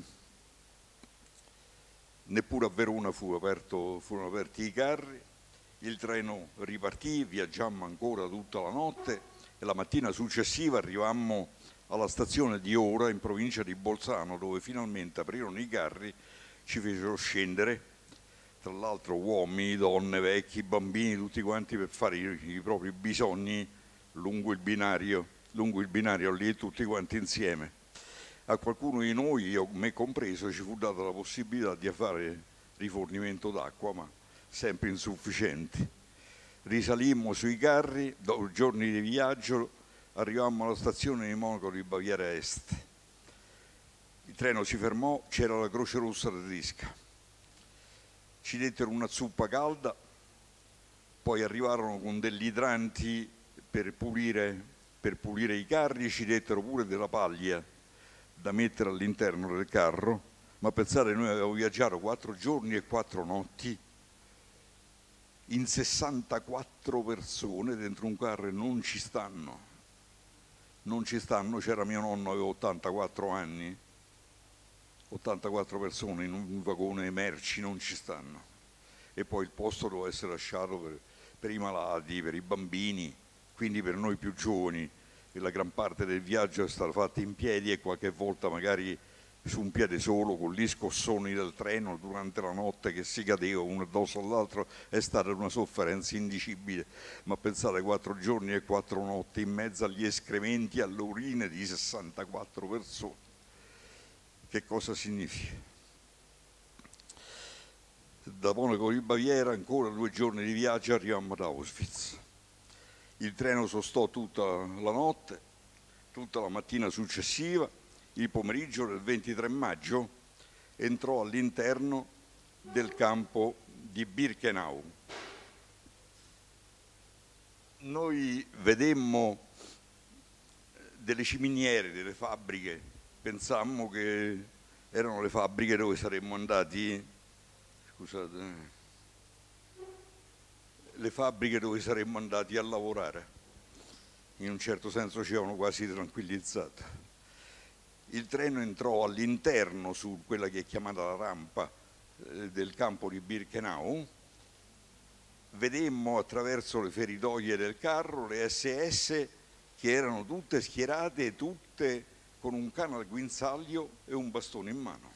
neppure a Verona furono aperti i carri, il treno ripartì, viaggiammo ancora tutta la notte e la mattina successiva arrivammo alla stazione di Ora in provincia di Bolzano, dove finalmente aprirono i carri, ci fecero scendere, tra l'altro uomini, donne, vecchi, bambini, tutti quanti per fare i propri bisogni lungo il binario lì tutti quanti insieme. A qualcuno di noi, me compreso, ci fu data la possibilità di fare rifornimento d'acqua, ma sempre insufficienti. Risalimmo sui carri, dopo giorni di viaggio arrivammo alla stazione di Monaco di Baviera Est. Il treno si fermò, c'era la Croce Rossa tedesca. Ci dettero una zuppa calda, poi arrivarono con degli idranti per pulire i carri, ci dettero pure della paglia da mettere all'interno del carro, ma pensate, noi avevamo viaggiato 4 giorni e 4 notti in 64 persone dentro un carro e non ci stanno, c'era mio nonno, aveva 84 anni, 84 persone in un vagone merci non ci stanno, e poi il posto doveva essere lasciato per i malati, per i bambini, quindi per noi più giovani, e la gran parte del viaggio è stata fatta in piedi e qualche volta magari su un piede solo, con gli scossoni del treno durante la notte che si cadeva uno addosso all'altro. È stata una sofferenza indicibile, ma pensate, 4 giorni e 4 notti in mezzo agli escrementi e alle urine di 64 persone, che cosa significa? Da Monaco di Baviera ancora 2 giorni di viaggio, arrivammo ad Auschwitz. Il treno sostò tutta la notte, tutta la mattina successiva. Il pomeriggio del 23 maggio entrò all'interno del campo di Birkenau. Noi vedemmo delle ciminiere, delle fabbriche, pensammo che erano le fabbriche dove saremmo andati, scusate, le fabbriche dove saremmo andati a lavorare. In un certo senso ci avevano quasi tranquillizzato. Il treno entrò all'interno su quella che è chiamata la rampa del campo di Birkenau. Vedemmo attraverso le feritoie del carro le SS che erano tutte schierate, tutte con un cane al guinzaglio e un bastone in mano.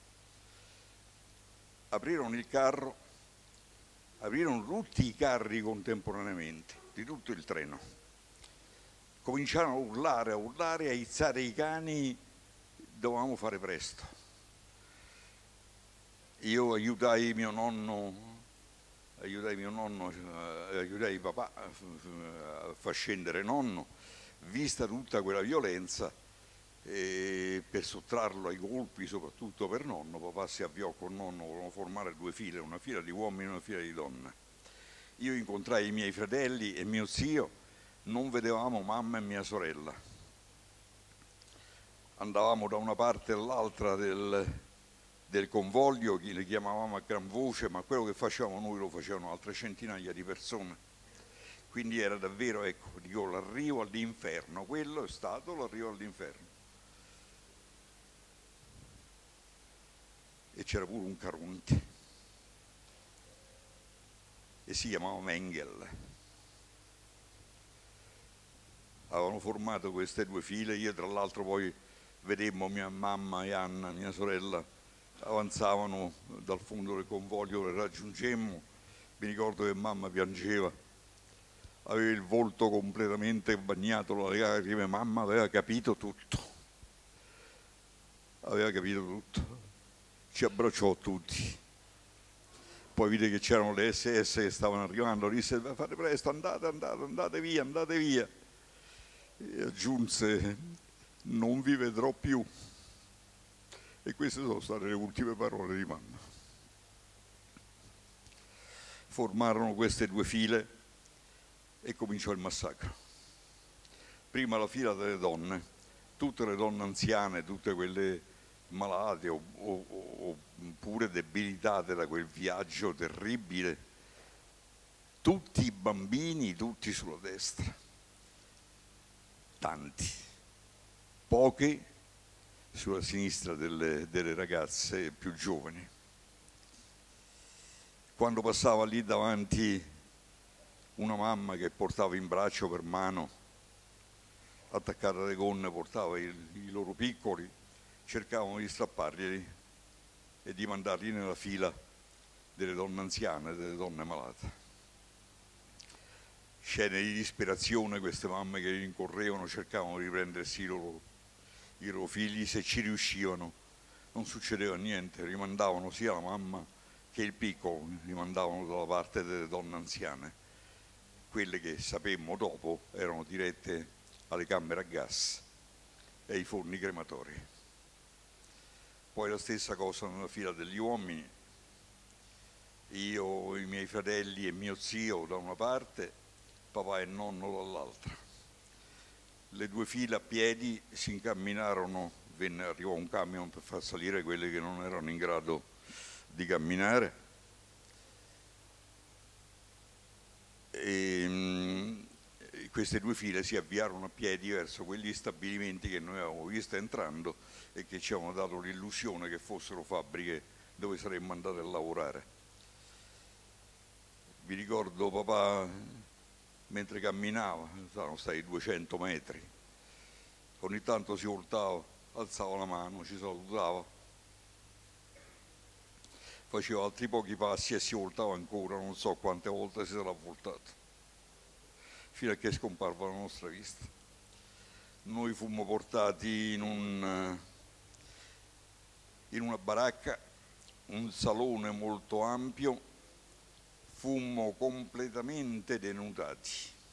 Aprirono il carro, aprirono tutti i carri contemporaneamente, di tutto il treno. Cominciarono a urlare, a izzare i cani. Dovevamo fare presto. Io aiutai mio nonno, aiutai papà a far scendere nonno, vista tutta quella violenza, e per sottrarlo ai colpi, soprattutto per nonno, papà si avviò con nonno, volevano formare 2 file, una fila di uomini e una fila di donne. Io incontrai i miei fratelli e mio zio, non vedevamo mamma e mia sorella. Andavamo da una parte all'altra del convoglio, li chiamavamo a gran voce, ma quello che facevamo noi lo facevano altre centinaia di persone. Quindi era davvero, ecco, dico, l'arrivo all'inferno, quello è stato l'arrivo all'inferno. E c'era pure un Caronte, e si chiamava Mengel. Avevano formato queste 2 file, io tra l'altro poi vedemmo mia mamma e Anna, mia sorella, avanzavano dal fondo del convoglio, le raggiungemmo. Mi ricordo che mamma piangeva, aveva il volto completamente bagnato dalle lacrime, mamma aveva capito tutto, ci abbracciò tutti. Poi vide che c'erano le SS che stavano arrivando, disse: fate presto, andate via. E aggiunse: non vi vedrò più. E queste sono state le ultime parole di mamma. Formarono queste 2 file e cominciò il massacro. Prima la fila delle donne, tutte le donne anziane, tutte quelle malate oppure debilitate da quel viaggio terribile, tutti i bambini, tutti sulla destra, tanti, pochi sulla sinistra delle ragazze più giovani. Quando passava lì davanti una mamma che portava in braccio per mano, attaccata alle gonne, portava i loro piccoli, cercavano di strapparglieli e di mandarli nella fila delle donne anziane, delle donne malate. scene di disperazione, queste mamme che rincorrevano, cercavano di riprendersi i loro figli, se ci riuscivano non succedeva niente, rimandavano sia la mamma che il piccolo, rimandavano dalla parte delle donne anziane. Quelle che sapemmo dopo erano dirette alle camere a gas e ai forni crematori. Poi la stessa cosa nella fila degli uomini, io, i miei fratelli e mio zio da una parte, papà e nonno dall'altra. Le due file a piedi si incamminarono, arrivò un camion per far salire quelli che non erano in grado di camminare, e queste due file si avviarono a piedi verso quegli stabilimenti che noi avevamo visto entrando e che ci avevano dato l'illusione che fossero fabbriche dove saremmo andati a lavorare. Vi ricordo papà mentre camminava, saranno stati 200 metri, ogni tanto si voltava, alzava la mano, ci salutava, faceva altri pochi passi e si voltava ancora, non so quante volte si sarà voltato, fino a che scomparve la nostra vista. Noi fummo portati in una baracca, un salone molto ampio, fummo completamente denudati.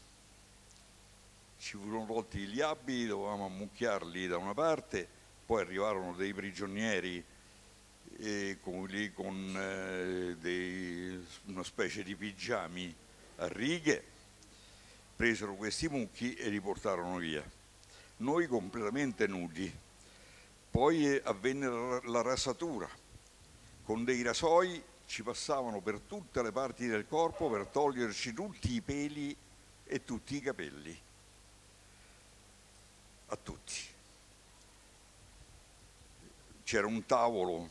Ci furono tolti gli abiti, dovevamo ammucchiarli da una parte, poi arrivarono dei prigionieri con una specie di pigiami a righe, presero questi mucchi e li portarono via. Noi completamente nudi. Poi avvenne la rasatura, con dei rasoi ci passavano per tutte le parti del corpo per toglierci tutti i peli e tutti i capelli, a tutti. C'era un tavolo,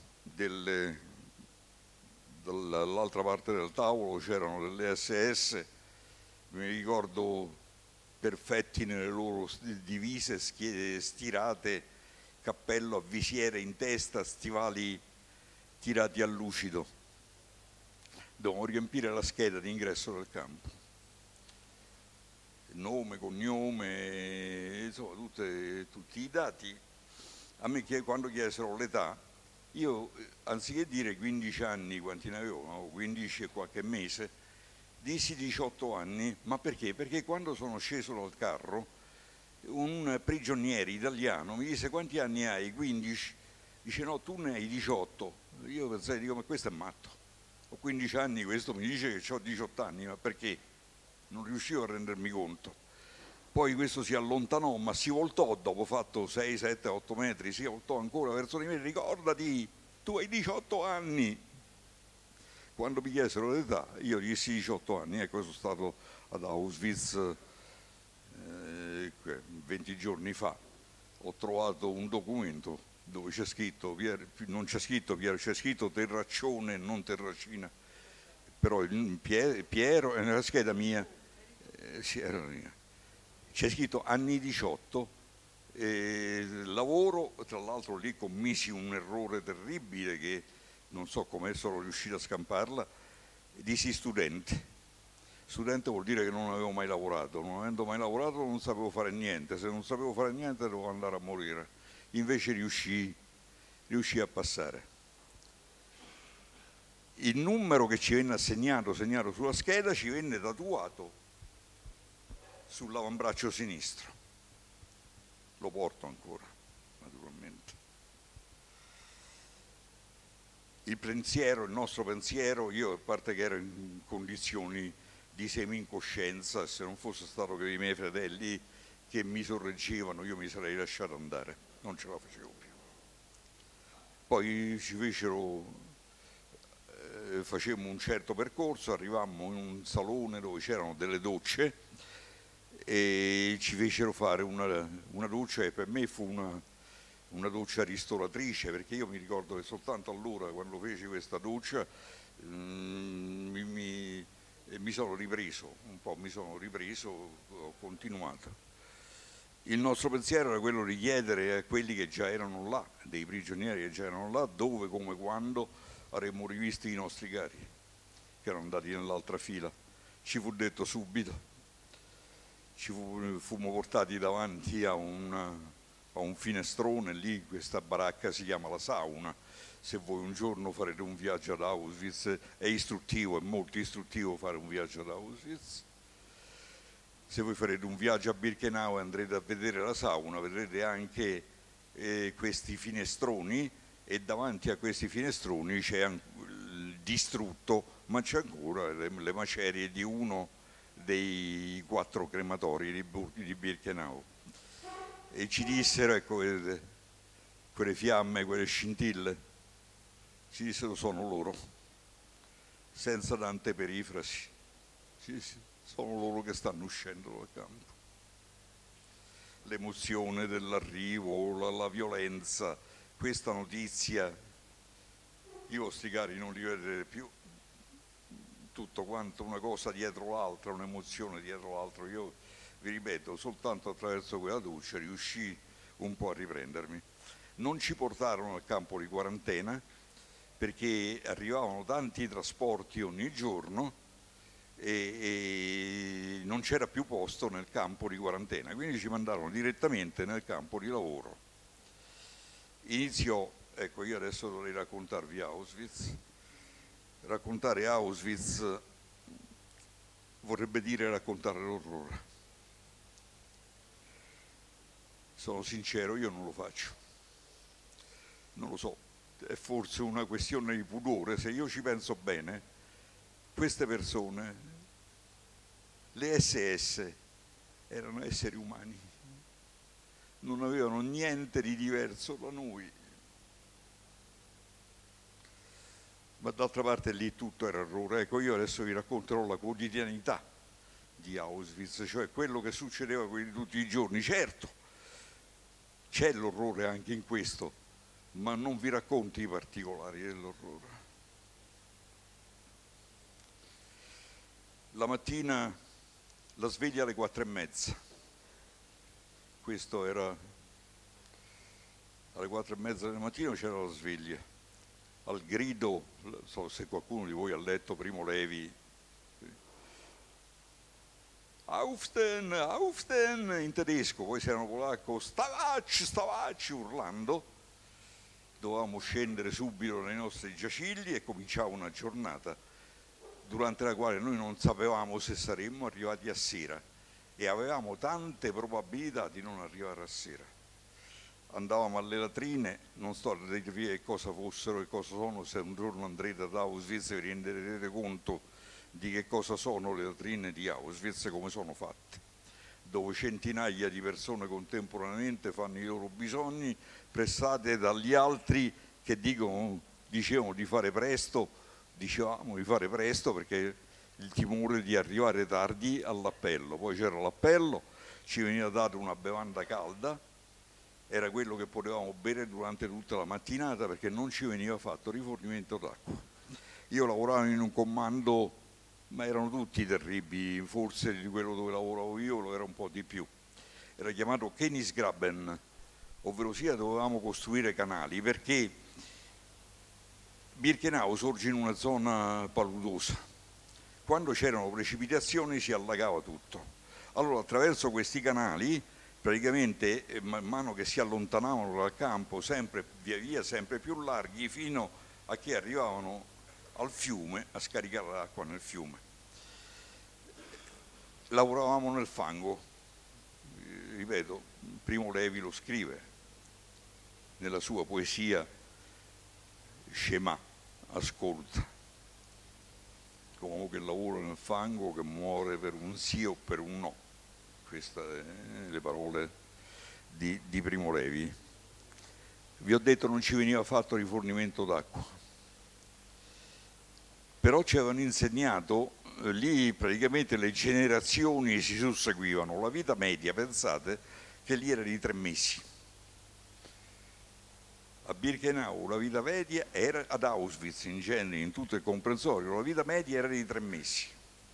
dall'altra parte del tavolo c'erano delle SS, mi ricordo perfetti nelle loro divise stirate, cappello a visiere in testa, stivali tirati a lucido. Dovevamo riempire la scheda di ingresso del campo, nome, cognome, insomma tutti i dati. A me quando chiesero l'età, io anziché dire 15 anni, quanti ne avevo, no? 15 e qualche mese, dissi 18 anni. Ma perché? Perché quando sono sceso dal carro un prigioniero italiano mi disse: quanti anni hai? 15? Dice: no, tu ne hai 18. Io pensai, dico, ma questo è matto, ho 15 anni, questo mi dice che ho 18 anni, ma perché? Non riuscivo a rendermi conto. Poi questo si allontanò, ma si voltò, dopo fatto 6, 7, 8 metri, si voltò ancora verso di me: ricordati, tu hai 18 anni. Quando mi chiesero l'età, io dissi 18 anni, ecco, sono stato ad Auschwitz 20 giorni fa, ho trovato un documento dove c'è scritto, non c'è scritto Piero, c'è scritto Terraccione, non Terracina, però Piero è nella scheda mia, c'è scritto anni 18, lavoro, tra l'altro lì commisi un errore terribile che non so come sono riuscito a scamparla, dissi studente. Studente vuol dire che non avevo mai lavorato, non avendo mai lavorato non sapevo fare niente, se non sapevo fare niente dovevo andare a morire, invece riuscì a passare. Il numero che ci venne segnato sulla scheda ci venne tatuato sull'avambraccio sinistro, lo porto ancora naturalmente. Il nostro pensiero, io a parte che ero in condizioni di semi-incoscienza, se non fosse stato che i miei fratelli che mi sorreggevano io mi sarei lasciato andare, non ce la facevo più. Poi facemmo un certo percorso, arrivammo in un salone dove c'erano delle docce e ci fecero fare una doccia, e per me fu una doccia ristoratrice, perché io mi ricordo che soltanto allora, quando feci questa doccia, mi sono ripreso, ho continuato. Il nostro pensiero era quello di chiedere a quelli che già erano là, dei prigionieri che già erano là, dove, come, quando avremmo rivisto i nostri cari, che erano andati nell'altra fila. Ci fu detto subito: fummo portati davanti a un finestrone, lì questa baracca si chiama la sauna. Se voi un giorno farete un viaggio ad Auschwitz, è istruttivo, è molto istruttivo fare un viaggio ad Auschwitz. Se voi farete un viaggio a Birkenau e andrete a vedere la sauna, vedrete anche questi finestroni, e davanti a questi finestroni c'è il distrutto, ma c'è ancora le macerie di uno dei 4 crematori di Birkenau. E ci dissero, ecco, quelle fiamme, quelle scintille, ci dissero sono loro, senza tante perifrasi. Sì, sono loro che stanno uscendo dal campo. L'emozione dell'arrivo, la violenza, questa notizia, i vostri cari non li vedrete più, tutto quanto una cosa dietro l'altra, un'emozione dietro l'altra. Io vi ripeto, soltanto attraverso quella doccia riuscii un po' a riprendermi. Non ci portarono al campo di quarantena perché arrivavano tanti trasporti ogni giorno e non c'era più posto nel campo di quarantena, quindi ci mandarono direttamente nel campo di lavoro. Iniziò, ecco, io adesso dovrei raccontarvi Auschwitz. Raccontare Auschwitz vorrebbe dire raccontare l'orrore. Sono sincero, io non lo faccio, non lo so, è forse una questione di pudore. Se io ci penso bene, queste persone, le SS, erano esseri umani, non avevano niente di diverso da noi, ma d'altra parte lì tutto era errore. Ecco, io adesso vi racconterò la quotidianità di Auschwitz, cioè quello che succedeva tutti i giorni. Certo, c'è l'orrore anche in questo, ma non vi racconto i particolari dell'orrore. La mattina la sveglia alle 4:30, questo era, alle 4:30 del mattino c'era la sveglia, al grido, so se qualcuno di voi ha letto Primo Levi, Aufstehen, Aufstehen in tedesco, poi se erano polacco, Stawacci, urlando. Dovevamo scendere subito nei nostri giacigli e cominciava una giornata durante la quale noi non sapevamo se saremmo arrivati a sera e avevamo tante probabilità di non arrivare a sera. Andavamo alle latrine, non sto a dirvi che cosa fossero e cosa sono, se un giorno andrete ad Auschwitz vi renderete conto di che cosa sono le latrine di Auschwitz, come sono fatte, dove centinaia di persone contemporaneamente fanno i loro bisogni, pressate dagli altri che dicevano di fare presto, dicevamo di fare presto perché il timore di arrivare tardi all'appello. Poi c'era l'appello, ci veniva data una bevanda calda, era quello che potevamo bere durante tutta la mattinata perché non ci veniva fatto rifornimento d'acqua. Io lavoravo in un comando, ma erano tutti terribili, forse di quello dove lavoravo io lo era un po' di più. Era chiamato Kennisgraben, ovvero sia dovevamo costruire canali perché Birkenau sorge in una zona paludosa. Quando c'erano precipitazioni si allagava tutto. Allora attraverso questi canali, praticamente man mano che si allontanavano dal campo, sempre via via, sempre più larghi, fino a che arrivavano al fiume, a scaricare l'acqua nel fiume. Lavoravamo nel fango, ripeto, Primo Levi lo scrive nella sua poesia Shema, ascolta, uomo che lavora nel fango, che muore per un sì o per un no. Queste sono le parole di Primo Levi. Vi ho detto non ci veniva fatto rifornimento d'acqua. Però ci avevano insegnato, lì praticamente le generazioni si susseguivano, la vita media, pensate, che lì era di 3 mesi. A Birkenau la vita media era, ad Auschwitz in genere, in tutto il comprensorio, la vita media era di 3 mesi.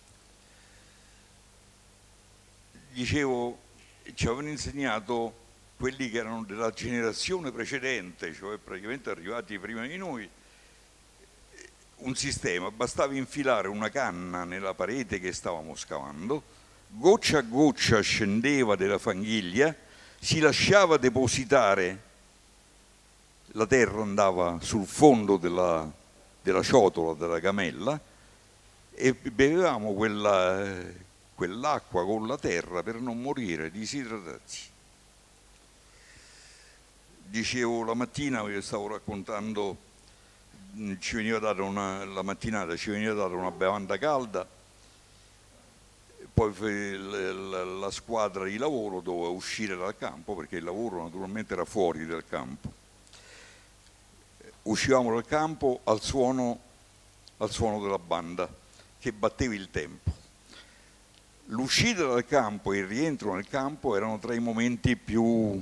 Dicevo, ci avevano insegnato quelli che erano della generazione precedente, cioè praticamente arrivati prima di noi, un sistema, bastava infilare una canna nella parete che stavamo scavando, goccia a goccia scendeva della fanghiglia, si lasciava depositare, la terra andava sul fondo della ciotola, della camella, e bevevamo quell'acqua con la terra per non morire disidratati. Dicevo, la mattina, vi stavo raccontando, ci veniva data la mattinata ci veniva data una bevanda calda, poi la squadra di lavoro doveva uscire dal campo, perché il lavoro naturalmente era fuori dal campo. Uscivamo dal campo al suono della banda che batteva il tempo. L'uscita dal campo e il rientro nel campo erano tra i momenti più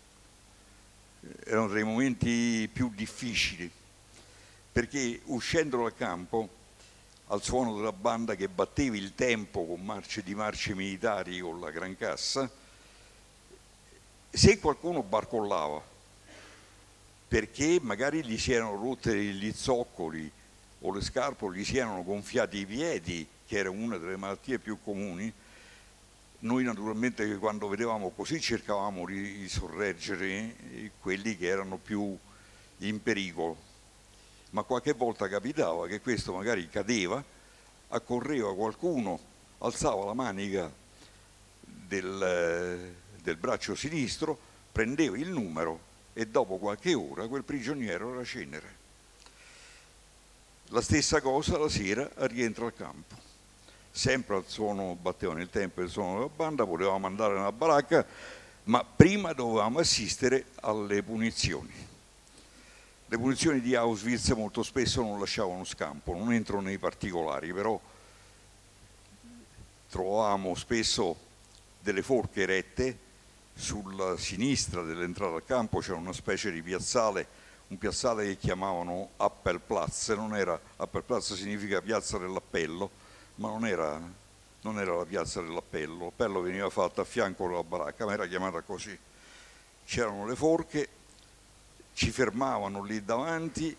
difficili, perché uscendo dal campo al suono della banda che batteva il tempo con marce militari con la gran cassa, se qualcuno barcollava perché magari gli si erano rotte gli zoccoli o le scarpe, o gli si erano gonfiati i piedi, che era una delle malattie più comuni, noi naturalmente quando vedevamo così cercavamo di sorreggere quelli che erano più in pericolo, ma qualche volta capitava che questo magari cadeva, accorreva qualcuno, alzava la manica del braccio sinistro, prendeva il numero e dopo qualche ora quel prigioniero era cenere. La stessa cosa la sera a rientro al campo, sempre al suono, battevano il tempo e il suono della banda, potevamo andare nella baracca, ma prima dovevamo assistere alle punizioni. Le punizioni di Auschwitz molto spesso non lasciavano scampo, non entro nei particolari, però trovavamo spesso delle forche erette. Sulla sinistra dell'entrata al campo c'era una specie di piazzale, un piazzale che chiamavano Appelplatz, non era, Appelplatz significa piazza dell'appello, ma non era la piazza dell'appello, l'appello veniva fatto a fianco della baracca, ma era chiamata così. C'erano le forche, ci fermavano lì davanti,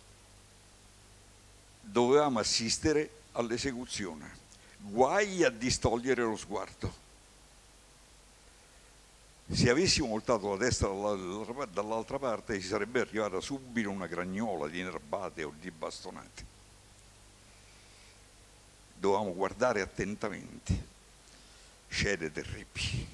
dovevamo assistere all'esecuzione, guai a distogliere lo sguardo. Se avessimo voltato la testa dall'altra parte ci sarebbe arrivata subito una gragnola di nerbate o di bastonate. Dovevamo guardare attentamente. Scene terribili.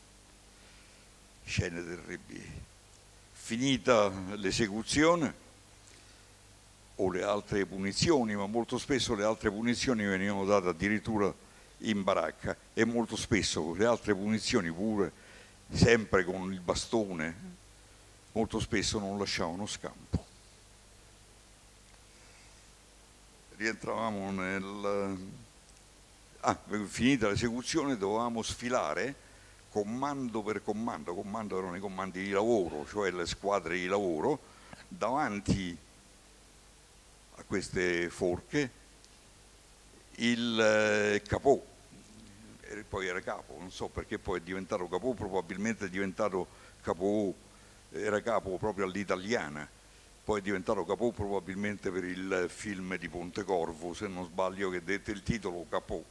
Finita l'esecuzione o le altre punizioni, ma molto spesso le altre punizioni venivano date addirittura in baracca, e molto spesso le altre punizioni pure, sempre con il bastone, molto spesso non lasciavano scampo. Rientravamo finita l'esecuzione dovevamo sfilare comando per comando erano i comandi di lavoro, cioè le squadre di lavoro, davanti a queste forche il capò. Poi era capo, non so perché poi è diventato capo, probabilmente è diventato capo, era capo proprio all'italiana, poi è diventato capo probabilmente per il film di Pontecorvo, se non sbaglio, che dette il titolo Capò.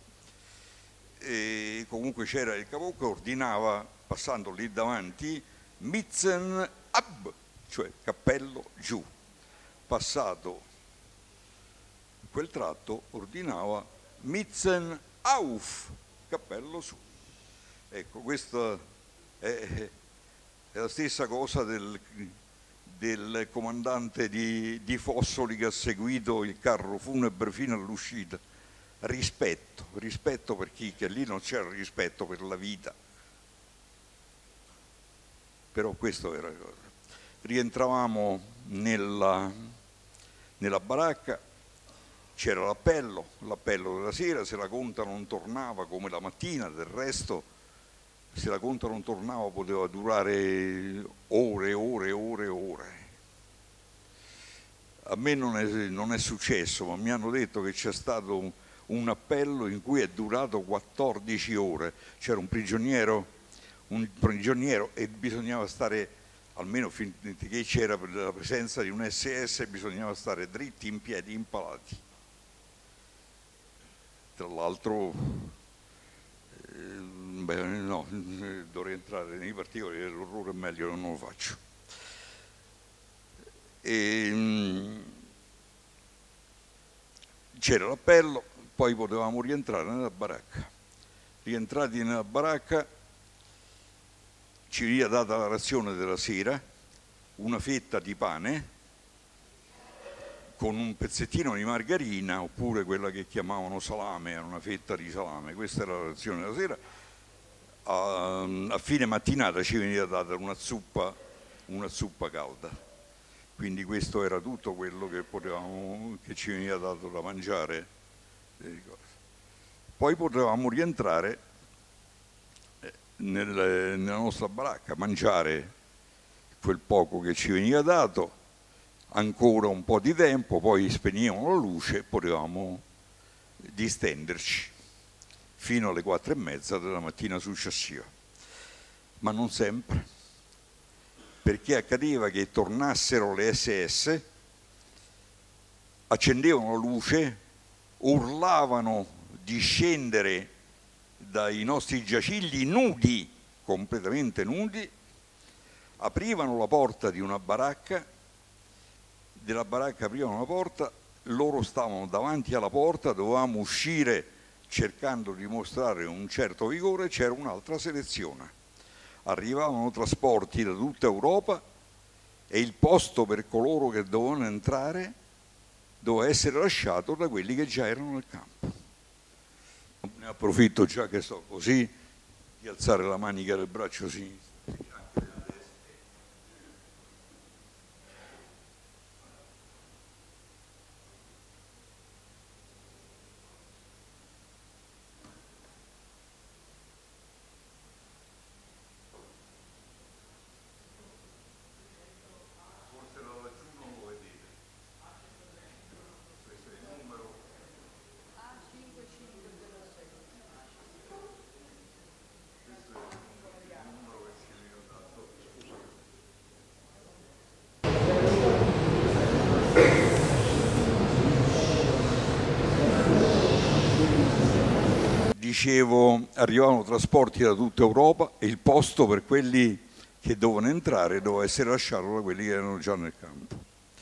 E comunque c'era il capo che ordinava, passando lì davanti, Mützen ab, cioè cappello giù. Passato quel tratto ordinava Mützen auf, cappello su. Ecco, questa è la stessa cosa del comandante di Fossoli che ha seguito il carro funebre fino all'uscita. Rispetto per chi? Che lì non c'era rispetto per la vita. Però questo era. Rientravamo nella baracca. C'era l'appello della sera, se la conta non tornava come la mattina, del resto se la conta non tornava poteva durare ore. A me non è successo, ma mi hanno detto che c'è stato un appello in cui è durato 14 ore, c'era un prigioniero e bisognava stare, almeno finché c'era la presenza di un SS, bisognava stare dritti in piedi, impalati. Tra l'altro Beh, no, dovrei entrare nei particolari dell'orrore, è meglio che non lo faccio. C'era l'appello, poi potevamo rientrare nella baracca. Rientrati nella baracca ci veniva data la razione della sera, una fetta di pane con un pezzettino di margarina, oppure quella che chiamavano salame, era una fetta di salame. Questa era la razione della sera. A fine mattinata ci veniva data una zuppa calda. Quindi questo era tutto quello che che ci veniva dato da mangiare. Poi potevamo rientrare nella nostra baracca, mangiare quel poco che ci veniva dato, ancora un po' di tempo, poi spegnevamo la luce e potevamo distenderci fino alle 4:30 della mattina successiva. Ma non sempre, perché accadeva che tornassero le SS, accendevano la luce, urlavano di scendere dai nostri giacigli nudi, completamente nudi, aprivano la porta di una baracca, della baracca aprivano la porta, loro stavano davanti alla porta, dovevamo uscire cercando di mostrare un certo vigore, c'era un'altra selezione. Arrivavano trasporti da tutta Europa e il posto per coloro che dovevano entrare doveva essere lasciato da quelli che già erano nel campo. Ne approfitto, già che sto così, di alzare la manica del braccio sinistro. Dicevo, arrivavano trasporti da tutta Europa e il posto per quelli che dovevano entrare doveva essere lasciato da quelli che erano già nel campo.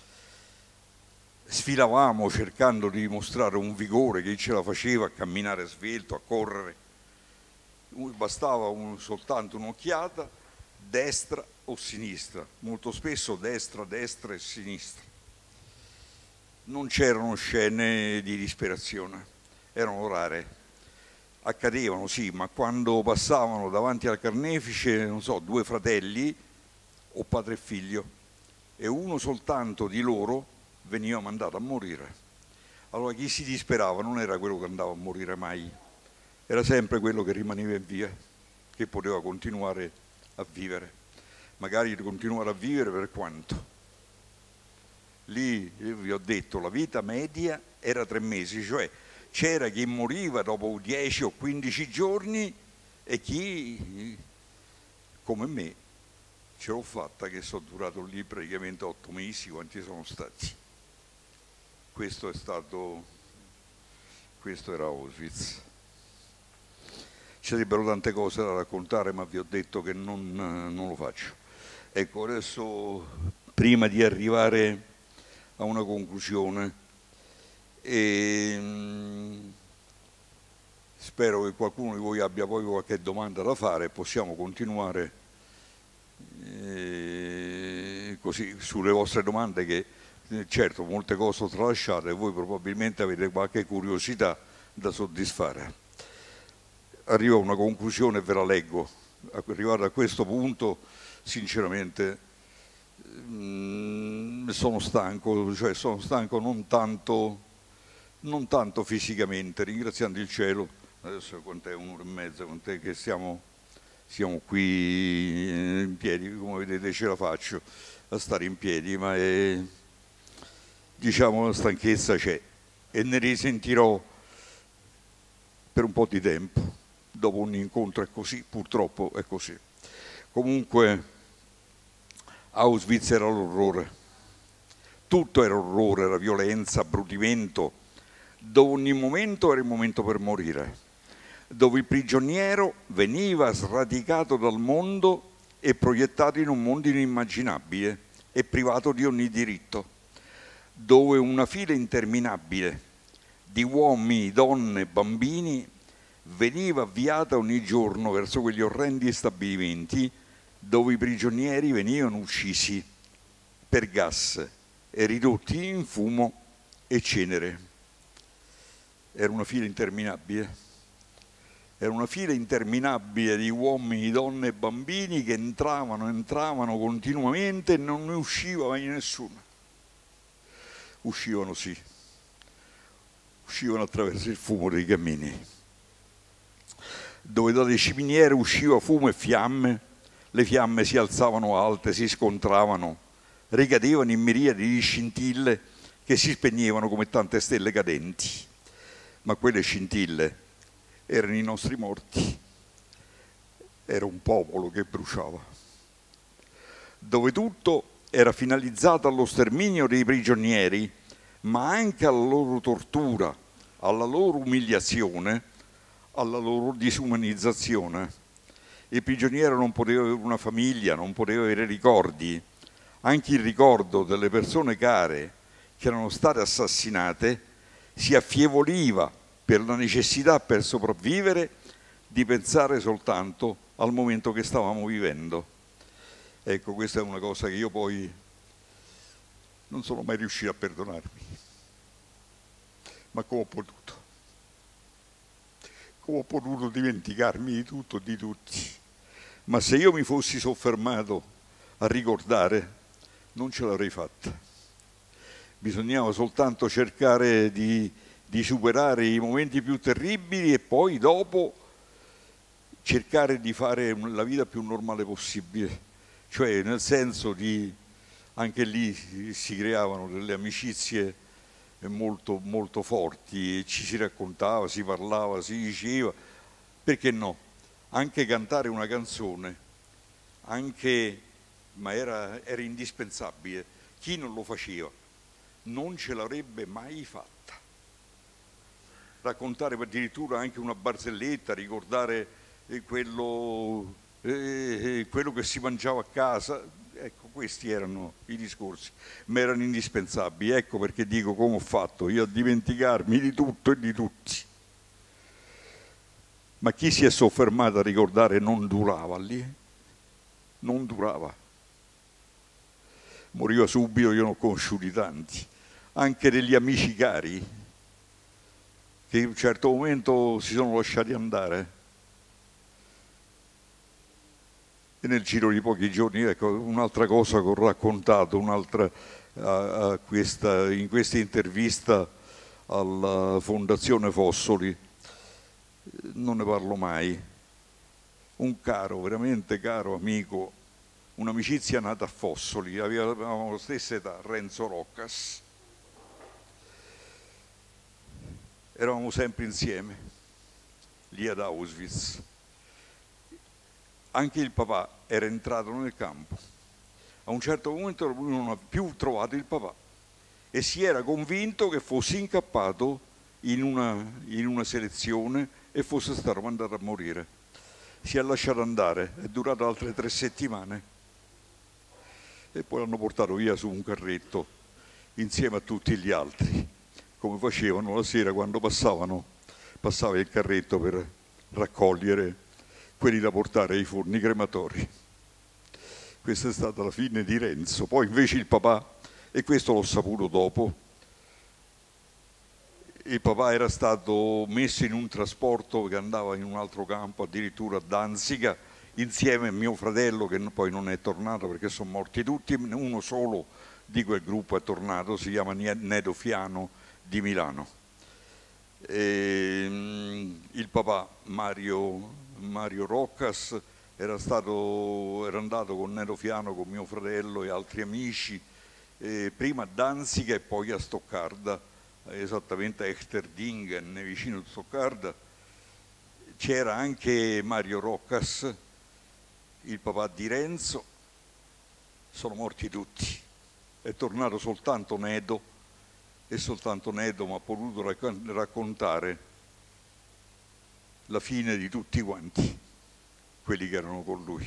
Sfilavamo cercando di dimostrare un vigore, che ce la faceva a camminare svelto, a correre. Bastava soltanto un'occhiata, destra o sinistra, molto spesso destra e sinistra. Non c'erano scene di disperazione, erano rare. Accadevano, sì, ma quando passavano davanti al carnefice, non so, due fratelli o padre e figlio, e uno soltanto di loro veniva mandato a morire. Allora chi si disperava non era quello che andava a morire mai, era sempre quello che rimaneva in via, che poteva continuare a vivere. Magari continuare a vivere per quanto? Lì, io vi ho detto, la vita media era 3 mesi, cioè c'era chi moriva dopo 10 o 15 giorni e chi, come me, ce l'ho fatta, che sono durato lì praticamente 8 mesi, quanti sono stati. Questo era Auschwitz. Ci sarebbero tante cose da raccontare, ma vi ho detto che non lo faccio. Ecco, adesso, prima di arrivare a una conclusione, spero che qualcuno di voi abbia poi qualche domanda da fare e possiamo continuare così sulle vostre domande, che certo molte cose sono tralasciate e voi probabilmente avete qualche curiosità da soddisfare. Arrivo a una conclusione e ve la leggo. Arrivato a questo punto, sinceramente, sono stanco, cioè sono stanco non tanto fisicamente, ringraziando il cielo. Adesso quant'è, 1:30, quant'è che siamo qui in piedi, come vedete ce la faccio a stare in piedi, ma diciamo la stanchezza c'è e ne risentirò per un po' di tempo. Dopo un incontro è così, purtroppo è così. Comunque Auschwitz era l'orrore, tutto era orrore, era violenza, abbrutimento, dove ogni momento era il momento per morire. dove il prigioniero veniva sradicato dal mondo e proiettato in un mondo inimmaginabile e privato di ogni diritto, dove una fila interminabile di uomini, donne, bambini veniva avviata ogni giorno verso quegli orrendi stabilimenti dove i prigionieri venivano uccisi per gas e ridotti in fumo e cenere. Era una fila interminabile. Era una fila interminabile di uomini, donne e bambini che entravano continuamente e non ne usciva mai nessuno. Uscivano sì, uscivano attraverso il fumo dei camini, dove dalle ciminiere usciva fumo e fiamme, le fiamme si alzavano alte, si scontravano, ricadevano in miriadi di scintille che si spegnevano come tante stelle cadenti, ma quelle scintille erano i nostri morti, era un popolo che bruciava, dove tutto era finalizzato allo sterminio dei prigionieri, ma anche alla loro tortura, alla loro umiliazione, alla loro disumanizzazione. Il prigioniero non poteva avere una famiglia, non poteva avere ricordi, anche il ricordo delle persone care che erano state assassinate si affievoliva per la necessità, per sopravvivere, di pensare soltanto al momento che stavamo vivendo. Ecco, questa è una cosa che io poi non sono mai riuscito a perdonarmi. Ma come ho potuto? Come ho potuto dimenticarmi di tutto e di tutti? Ma se io mi fossi soffermato a ricordare, non ce l'avrei fatta. Bisognava soltanto cercare di superare i momenti più terribili e poi dopo cercare di fare la vita più normale possibile, cioè nel senso di, anche lì si creavano delle amicizie molto, molto forti, ci si raccontava, si parlava, si diceva, perché no? Anche cantare una canzone, ma era indispensabile. Chi non lo faceva non ce l'avrebbe mai fatta. Raccontare addirittura anche una barzelletta, ricordare quello che si mangiava a casa, ecco, questi erano i discorsi, ma erano indispensabili. Ecco perché dico come ho fatto io a dimenticarmi di tutto e di tutti. Ma chi si è soffermato a ricordare non durava lì, non durava. Moriva subito, io ne ho conosciuti tanti, anche degli amici cari, che in un certo momento si sono lasciati andare. E nel giro di pochi giorni, ecco, un'altra cosa che ho raccontato, in questa intervista alla Fondazione Fossoli, non ne parlo mai, un caro, veramente caro amico, un'amicizia nata a Fossoli, avevamo la stessa età, Renzo Roccas. Eravamo sempre insieme, lì ad Auschwitz. Anche il papà era entrato nel campo. A un certo momento lui non ha più trovato il papà e si era convinto che fosse incappato in una selezione e fosse stato mandato a morire. Si è lasciato andare, è durato altre 3 settimane e poi l'hanno portato via su un carretto insieme a tutti gli altri, come facevano la sera quando passava il carretto per raccogliere quelli da portare ai forni crematori. Questa è stata la fine di Renzo. Poi invece il papà, e questo l'ho saputo dopo, il papà era stato messo in un trasporto che andava in un altro campo, addirittura a Danzica, insieme a mio fratello, che poi non è tornato perché sono morti tutti, uno solo di quel gruppo è tornato, si chiama Nedo Fiano di Milano. Il papà Mario Roccas era andato con Nedo Fiano, con mio fratello e altri amici, prima a Danzica e poi a Stoccarda, esattamente a Echterdingen, vicino a Stoccarda. C'era anche Mario Roccas, il papà di Renzo, sono morti tutti. È tornato soltanto Nedo e soltanto Nedo mi ha potuto raccontare la fine di tutti quanti quelli che erano con lui.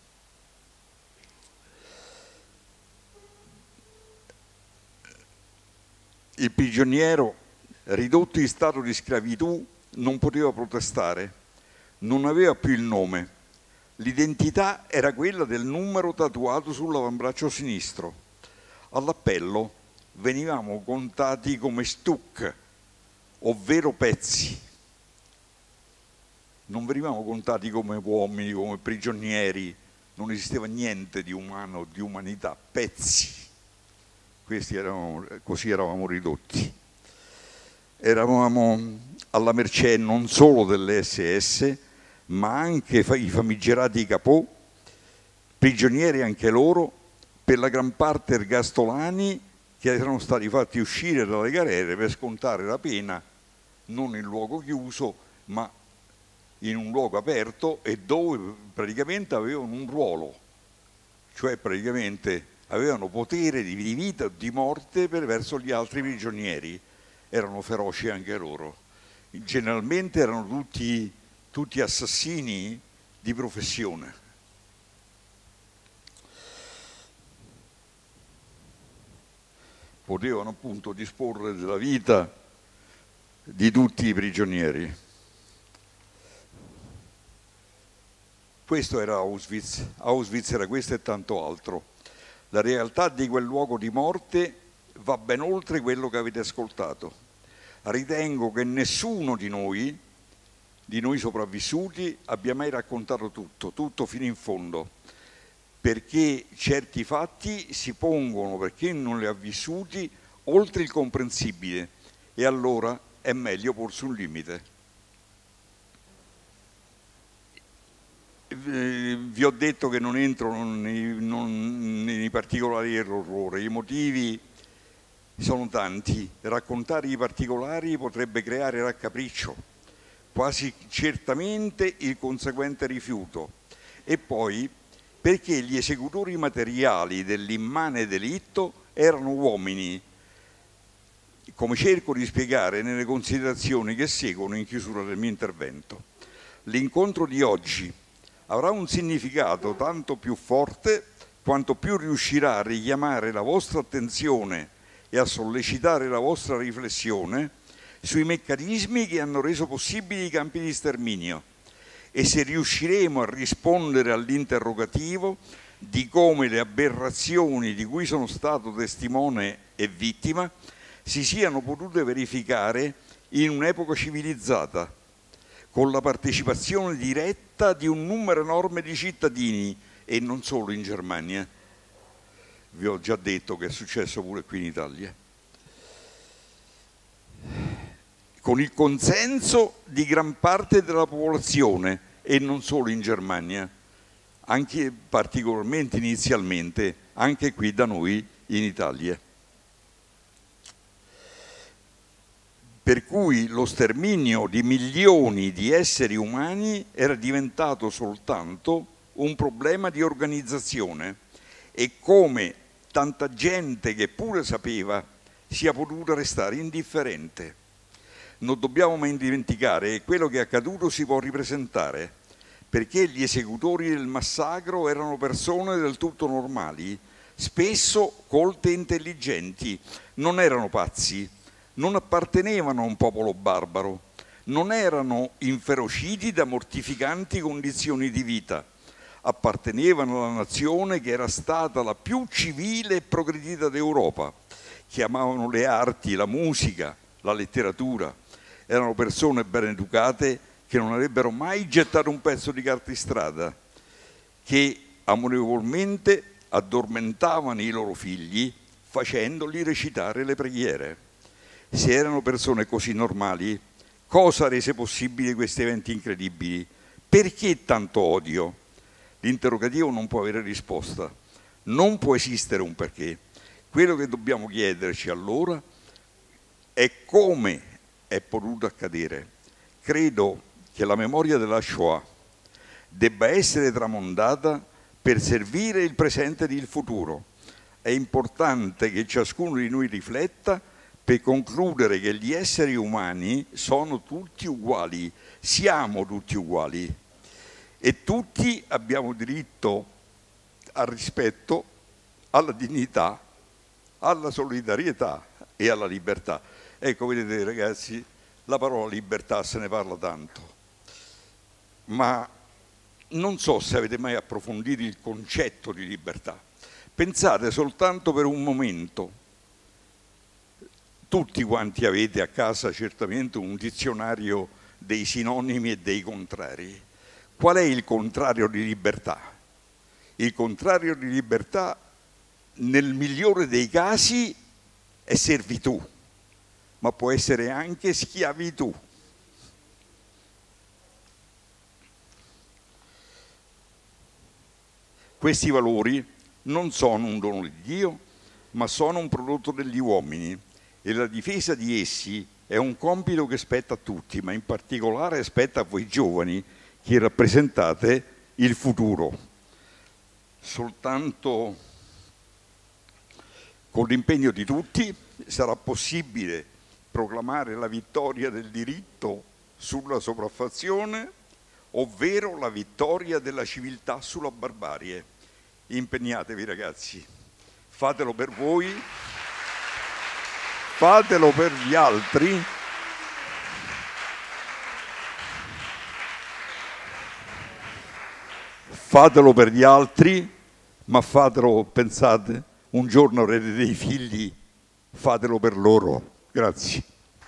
Il prigioniero, ridotto in stato di schiavitù, non poteva protestare, non aveva più il nome. L'identità era quella del numero tatuato sull'avambraccio sinistro. All'appello venivamo contati come stuck, ovvero pezzi. Non venivamo contati come uomini, come prigionieri, non esisteva niente di umano, di umanità, pezzi. Così eravamo ridotti. Eravamo alla mercé non solo delle SS, ma anche i famigerati capò, prigionieri anche loro, per la gran parte ergastolani che erano stati fatti uscire dalle galere per scontare la pena, non in luogo chiuso, ma in un luogo aperto e dove praticamente avevano un ruolo, cioè praticamente avevano potere di vita o di morte verso gli altri prigionieri. Erano feroci anche loro. Generalmente erano tutti assassini di professione. Potevano appunto disporre della vita di tutti i prigionieri. Questo era Auschwitz. Auschwitz era questo e tanto altro. La realtà di quel luogo di morte va ben oltre quello che avete ascoltato. Ritengo che nessuno di noi sopravvissuti, abbia mai raccontato tutto fino in fondo, perché certi fatti si pongono, per chi non li ha vissuti, oltre il comprensibile, e allora è meglio porsi un limite. Vi ho detto che non entro nei particolari dell'orrore, i motivi sono tanti, raccontare i particolari potrebbe creare raccapriccio, quasi certamente il conseguente rifiuto, e poi perché gli esecutori materiali dell'immane delitto erano uomini, come cerco di spiegare nelle considerazioni che seguono in chiusura del mio intervento. L'incontro di oggi avrà un significato tanto più forte quanto più riuscirà a richiamare la vostra attenzione e a sollecitare la vostra riflessione sui meccanismi che hanno reso possibili i campi di sterminio e se riusciremo a rispondere all'interrogativo di come le aberrazioni di cui sono stato testimone e vittima si siano potute verificare in un'epoca civilizzata, con la partecipazione diretta di un numero enorme di cittadini e non solo in Germania. Vi ho già detto che è successo pure qui in Italia. Con il consenso di gran parte della popolazione e non solo in Germania, anche particolarmente inizialmente, anche qui da noi in Italia. Per cui lo sterminio di milioni di esseri umani era diventato soltanto un problema di organizzazione e come tanta gente che pure sapeva sia potuta restare indifferente. Non dobbiamo mai dimenticare che quello che è accaduto si può ripresentare, perché gli esecutori del massacro erano persone del tutto normali, spesso colte e intelligenti, non erano pazzi, non appartenevano a un popolo barbaro, non erano inferociti da mortificanti condizioni di vita, appartenevano alla nazione che era stata la più civile e progredita d'Europa, che amavano le arti, la musica, la letteratura, erano persone ben educate che non avrebbero mai gettato un pezzo di carta in strada, che amorevolmente addormentavano i loro figli facendoli recitare le preghiere. Se erano persone così normali, cosa rese possibili questi eventi incredibili? Perché tanto odio? L'interrogativo non può avere risposta, non può esistere un perché. Quello che dobbiamo chiederci allora è come è potuto accadere. Credo che la memoria della Shoah debba essere tramandata per servire il presente e il futuro. È importante che ciascuno di noi rifletta per concludere che gli esseri umani sono tutti uguali, siamo tutti uguali e tutti abbiamo diritto al rispetto, alla dignità, alla solidarietà e alla libertà. Ecco, vedete ragazzi, la parola libertà se ne parla tanto, ma non so se avete mai approfondito il concetto di libertà. Pensate soltanto per un momento, tutti quanti avete a casa certamente un dizionario dei sinonimi e dei contrari. Qual è il contrario di libertà? Il contrario di libertà, nel migliore dei casi, è servitù, ma può essere anche schiavitù. Questi valori non sono un dono di Dio, ma sono un prodotto degli uomini e la difesa di essi è un compito che spetta a tutti, ma in particolare spetta a voi giovani che rappresentate il futuro. Soltanto con l'impegno di tutti sarà possibile proclamare la vittoria del diritto sulla sopraffazione, ovvero la vittoria della civiltà sulla barbarie. Impegnatevi ragazzi, fatelo per voi, fatelo per gli altri, fatelo per gli altri, ma fatelo, pensate, un giorno avrete dei figli, fatelo per loro. Grazie.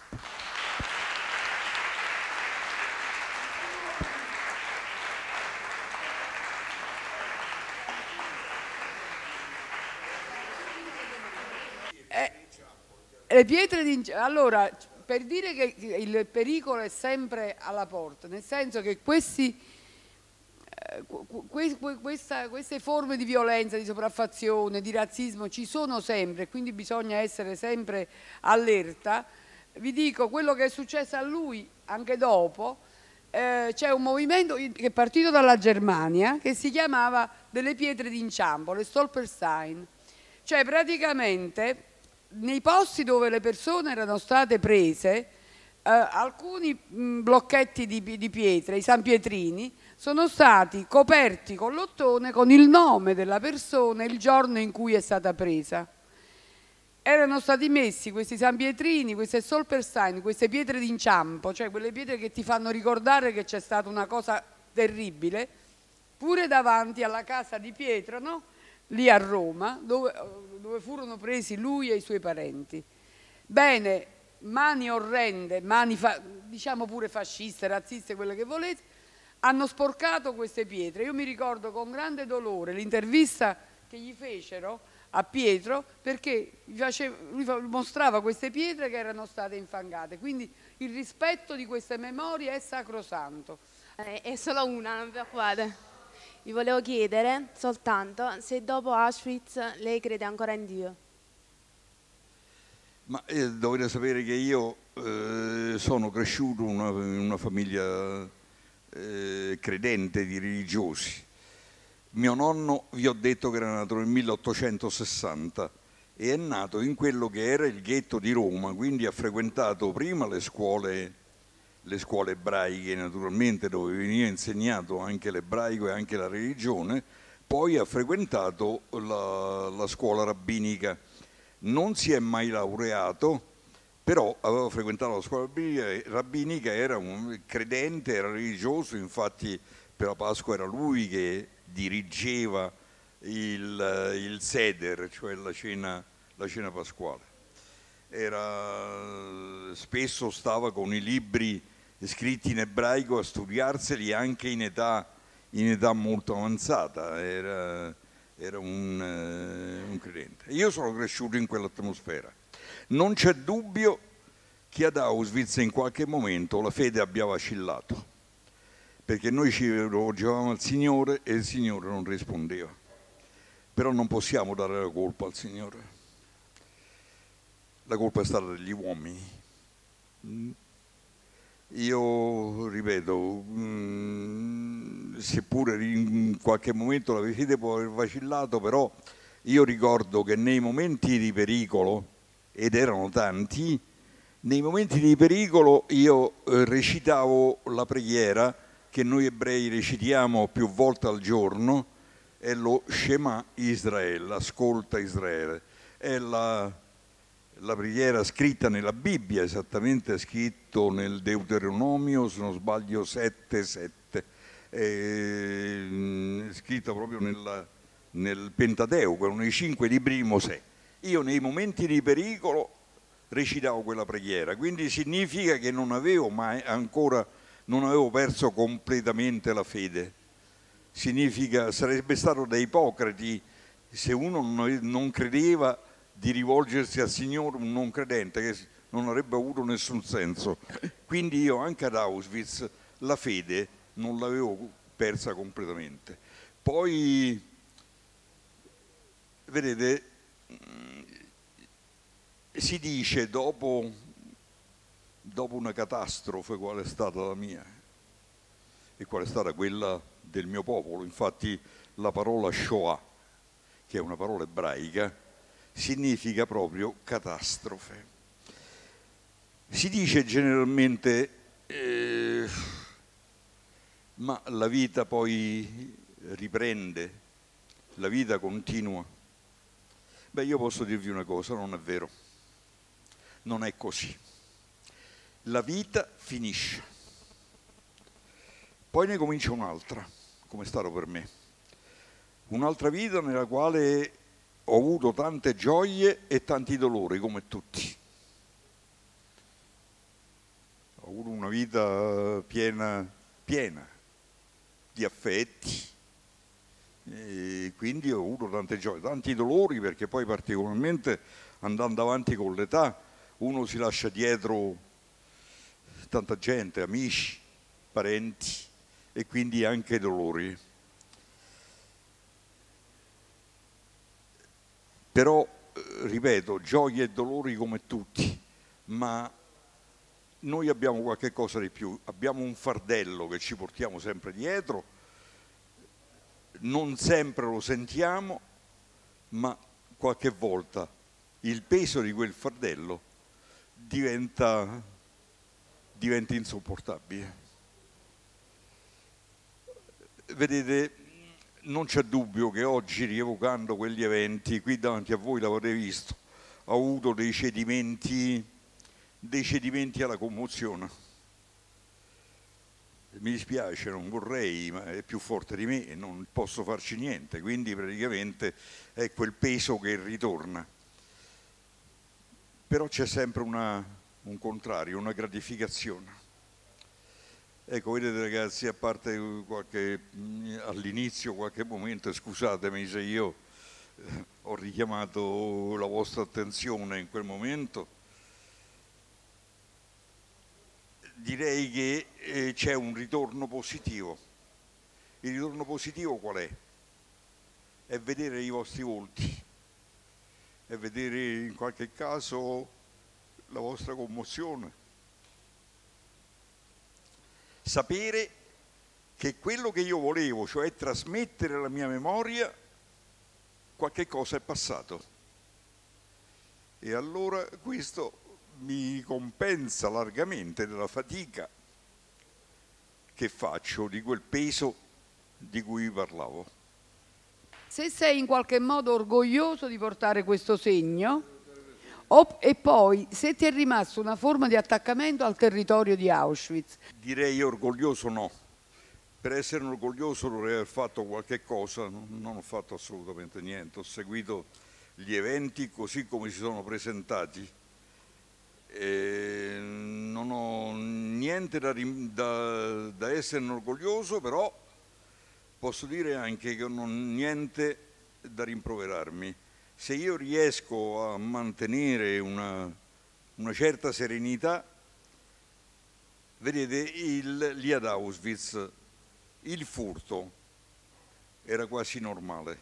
Le pietre d'inciampo, allora, per dire che il pericolo è sempre alla porta, nel senso che queste forme di violenza, di sopraffazione, di razzismo ci sono sempre, quindi bisogna essere sempre allerta. Vi dico quello che è successo a lui anche dopo. C'è un movimento che è partito dalla Germania che si chiamava delle pietre d'inciampo, le Stolperstein, cioè praticamente nei posti dove le persone erano state prese, alcuni blocchetti di pietre, i sanpietrini, sono stati coperti con l'ottone con il nome della persona e il giorno in cui è stata presa. Erano stati messi questi sanpietrini, queste Stolperstein, queste pietre d'inciampo, cioè quelle pietre che ti fanno ricordare che c'è stata una cosa terribile, pure davanti alla casa di Pietro, no? Lì a Roma, dove furono presi lui e i suoi parenti. Bene, mani orrende, diciamo pure fasciste, razziste, quelle che volete, hanno sporcato queste pietre. Io mi ricordo con grande dolore l'intervista che gli fecero a Pietro, perché lui mostrava queste pietre che erano state infangate, quindi il rispetto di queste memorie è sacrosanto. È solo una, non vi preoccupate. Vi volevo chiedere soltanto se dopo Auschwitz lei crede ancora in Dio. Ma dovete sapere che io sono cresciuto in una famiglia credente di religiosi. Mio nonno, vi ho detto che era nato nel 1860 e è nato in quello che era il ghetto di Roma, quindi ha frequentato prima le scuole ebraiche, naturalmente, dove veniva insegnato anche l'ebraico e anche la religione, poi ha frequentato la scuola rabbinica. Non si è mai laureato, però aveva frequentato la scuola rabbinica, era un credente, era religioso, infatti per la Pasqua era lui che dirigeva il Seder, cioè la cena pasquale. Spesso stava con i libri scritti in ebraico a studiarseli anche in età molto avanzata, era un credente. Io sono cresciuto in quell'atmosfera. Non c'è dubbio che ad Auschwitz in qualche momento la fede abbia vacillato, perché noi ci rivolgevamo al Signore e il Signore non rispondeva. Però non possiamo dare la colpa al Signore. La colpa è stata degli uomini. Io ripeto, seppure in qualche momento la fede può aver vacillato, però io ricordo che nei momenti di pericolo ed erano tanti, nei momenti di pericolo io recitavo la preghiera che noi ebrei recitiamo più volte al giorno, è lo Shema Israele, ascolta Israele, è la preghiera scritta nella Bibbia, esattamente scritto nel Deuteronomio, se non sbaglio 7:7, scritta proprio nel Pentateuco, nei 5 libri di Mosè. Io nei momenti di pericolo recitavo quella preghiera, quindi significa che non avevo perso completamente la fede. Significa, sarebbe stato da ipocriti se uno non credeva di rivolgersi al Signore, un non credente, che non avrebbe avuto nessun senso. Quindi io anche ad Auschwitz la fede non l'avevo persa completamente. Poi, vedete, si dice dopo una catastrofe qual è stata la mia e qual è stata quella del mio popolo, infatti la parola Shoah, che è una parola ebraica, significa proprio catastrofe. Si dice generalmente ma la vita poi riprende, la vita continua. Beh, io posso dirvi una cosa, non è vero, non è così. La vita finisce, poi ne comincia un'altra, come è stato per me. Un'altra vita nella quale ho avuto tante gioie e tanti dolori, come tutti. Ho avuto una vita piena di affetti, e quindi ho avuto tante gioie, tanti dolori, perché poi particolarmente andando avanti con l'età uno si lascia dietro tanta gente, amici, parenti, e quindi anche dolori. Però, ripeto, gioie e dolori come tutti, ma noi abbiamo qualche cosa di più, abbiamo un fardello che ci portiamo sempre dietro, non sempre lo sentiamo, ma qualche volta il peso di quel fardello diventa insopportabile. Vedete, non c'è dubbio che oggi, rievocando quegli eventi, qui davanti a voi l'avrete visto, ho avuto dei cedimenti alla commozione. Mi dispiace, non vorrei, ma è più forte di me e non posso farci niente, quindi praticamente è quel peso che ritorna. Però c'è sempre un contrario, una gratificazione. Ecco, vedete ragazzi, a parte all'inizio qualche momento, scusatemi se io ho richiamato la vostra attenzione in quel momento, direi che c'è un ritorno positivo. Il ritorno positivo qual è? È vedere i vostri volti, è vedere in qualche caso la vostra commozione. Sapere che quello che io volevo, cioè trasmettere la mia memoria, qualche cosa è passato. E allora questo mi compensa largamente della fatica che faccio, di quel peso di cui parlavo. Se sei in qualche modo orgoglioso di portare questo segno, e poi se ti è rimasto una forma di attaccamento al territorio di Auschwitz. Direi orgoglioso no. Per essere orgoglioso dovrei aver fatto qualche cosa, non ho fatto assolutamente niente, ho seguito gli eventi così come si sono presentati. Non ho niente da essere orgoglioso, però posso dire anche che non ho niente da rimproverarmi. Se io riesco a mantenere una certa serenità, vedete, lì ad Auschwitz il furto era quasi normale,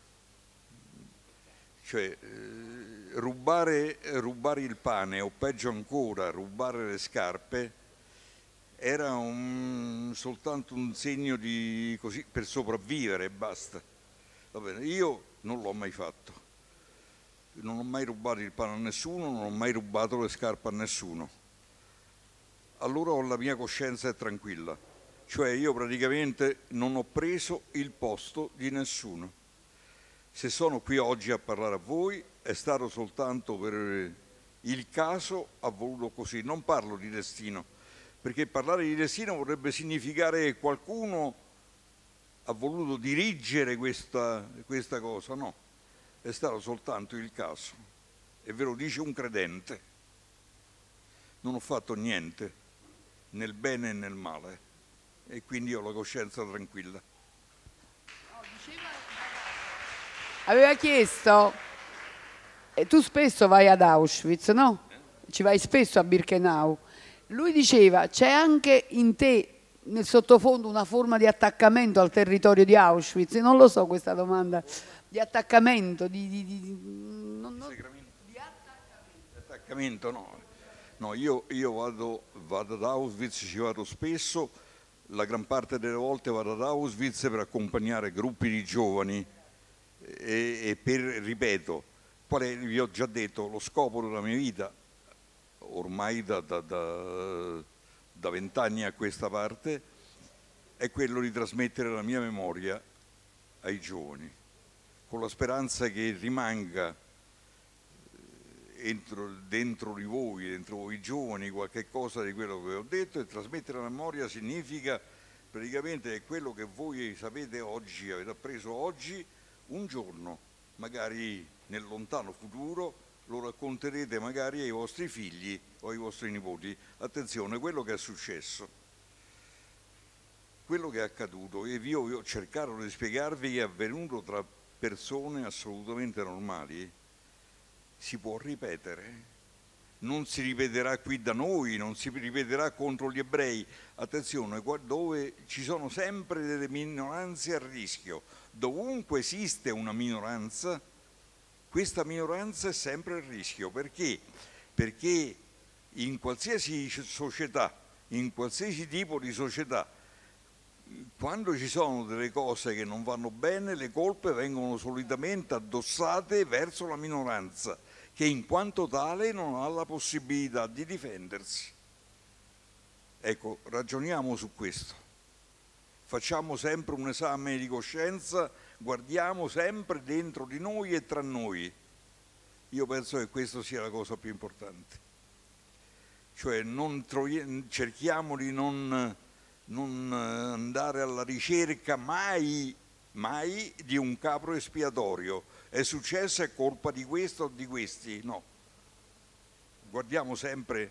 cioè rubare il pane o peggio ancora rubare le scarpe era soltanto un segno di così per sopravvivere e basta. Va bene, io non l'ho mai fatto. non ho mai rubato il pane a nessuno, non ho mai rubato le scarpe a nessuno. Allora ho la mia coscienza è tranquilla, cioè io praticamente non ho preso il posto di nessuno. Se sono qui oggi a parlare a voi è stato soltanto per il caso ha voluto così. Non parlo di destino, perché parlare di destino vorrebbe significare che qualcuno ha voluto dirigere questa cosa. No, è stato soltanto il caso, e ve lo dice un credente. Non ho fatto niente, nel bene e nel male, e quindi ho la coscienza tranquilla. Aveva chiesto, e tu spesso vai ad Auschwitz, no? Ci vai spesso a Birkenau. Lui diceva, c'è anche in te, nel sottofondo, una forma di attaccamento al territorio di Auschwitz. Non lo so questa domanda, di attaccamento, di attaccamento no. No, io vado ad Auschwitz, ci vado spesso, la gran parte delle volte vado ad Auschwitz per accompagnare gruppi di giovani e per, ripeto, quale vi ho già detto, lo scopo della mia vita, ormai da 20 anni a questa parte, è quello di trasmettere la mia memoria ai giovani, con la speranza che rimanga dentro di voi, dentro voi giovani, qualche cosa di quello che ho detto. E trasmettere la memoria significa praticamente che quello che voi sapete oggi, avete appreso oggi, un giorno, magari nel lontano futuro, lo racconterete magari ai vostri figli o ai vostri nipoti. Attenzione, quello che è successo, quello che è accaduto, e io ho cercato di spiegarvi che è avvenuto tra persone assolutamente normali, si può ripetere, non si ripeterà qui da noi, non si ripeterà contro gli ebrei. Attenzione, dove ci sono sempre delle minoranze a rischio, dovunque esiste una minoranza, questa minoranza è sempre a rischio. Perché? Perché in qualsiasi società, in qualsiasi tipo di società, quando ci sono delle cose che non vanno bene, le colpe vengono solitamente addossate verso la minoranza, che in quanto tale non ha la possibilità di difendersi. Ecco, ragioniamo su questo, facciamo sempre un esame di coscienza, guardiamo sempre dentro di noi e tra noi. Io penso che questa sia la cosa più importante, cioè cerchiamo di non andare alla ricerca mai di un capro espiatorio. È successo, è colpa di questo o di questi. No, guardiamo sempre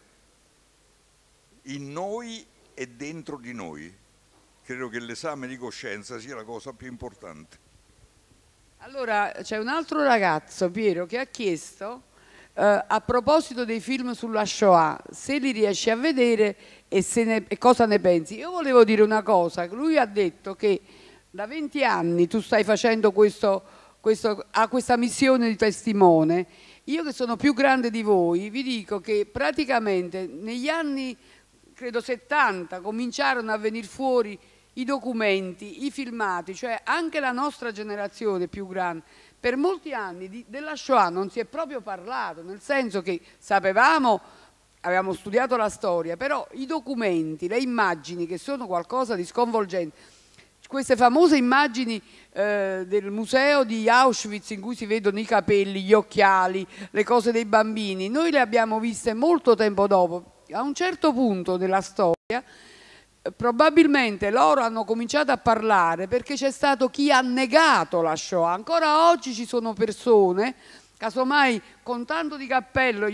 in noi e dentro di noi. Credo che l'esame di coscienza sia la cosa più importante. Allora, c'è un altro ragazzo, Piero, che ha chiesto a proposito dei film sulla Shoah, se li riesci a vedere e cosa ne pensi. Io volevo dire una cosa, lui ha detto che da 20 anni tu stai facendo questa missione di testimone. Io che sono più grande di voi vi dico che praticamente negli anni, credo 70, cominciarono a venire fuori i documenti, i filmati, cioè anche la nostra generazione più grande. Per molti anni della Shoah non si è proprio parlato, nel senso che sapevamo, avevamo studiato la storia, però i documenti, le immagini, che sono qualcosa di sconvolgente, queste famose immagini del museo di Auschwitz in cui si vedono i capelli, gli occhiali, le cose dei bambini, noi le abbiamo viste molto tempo dopo. A un certo punto della storia probabilmente loro hanno cominciato a parlare perché c'è stato chi ha negato la Shoah. Ancora oggi ci sono persone, casomai con tanto di cappello,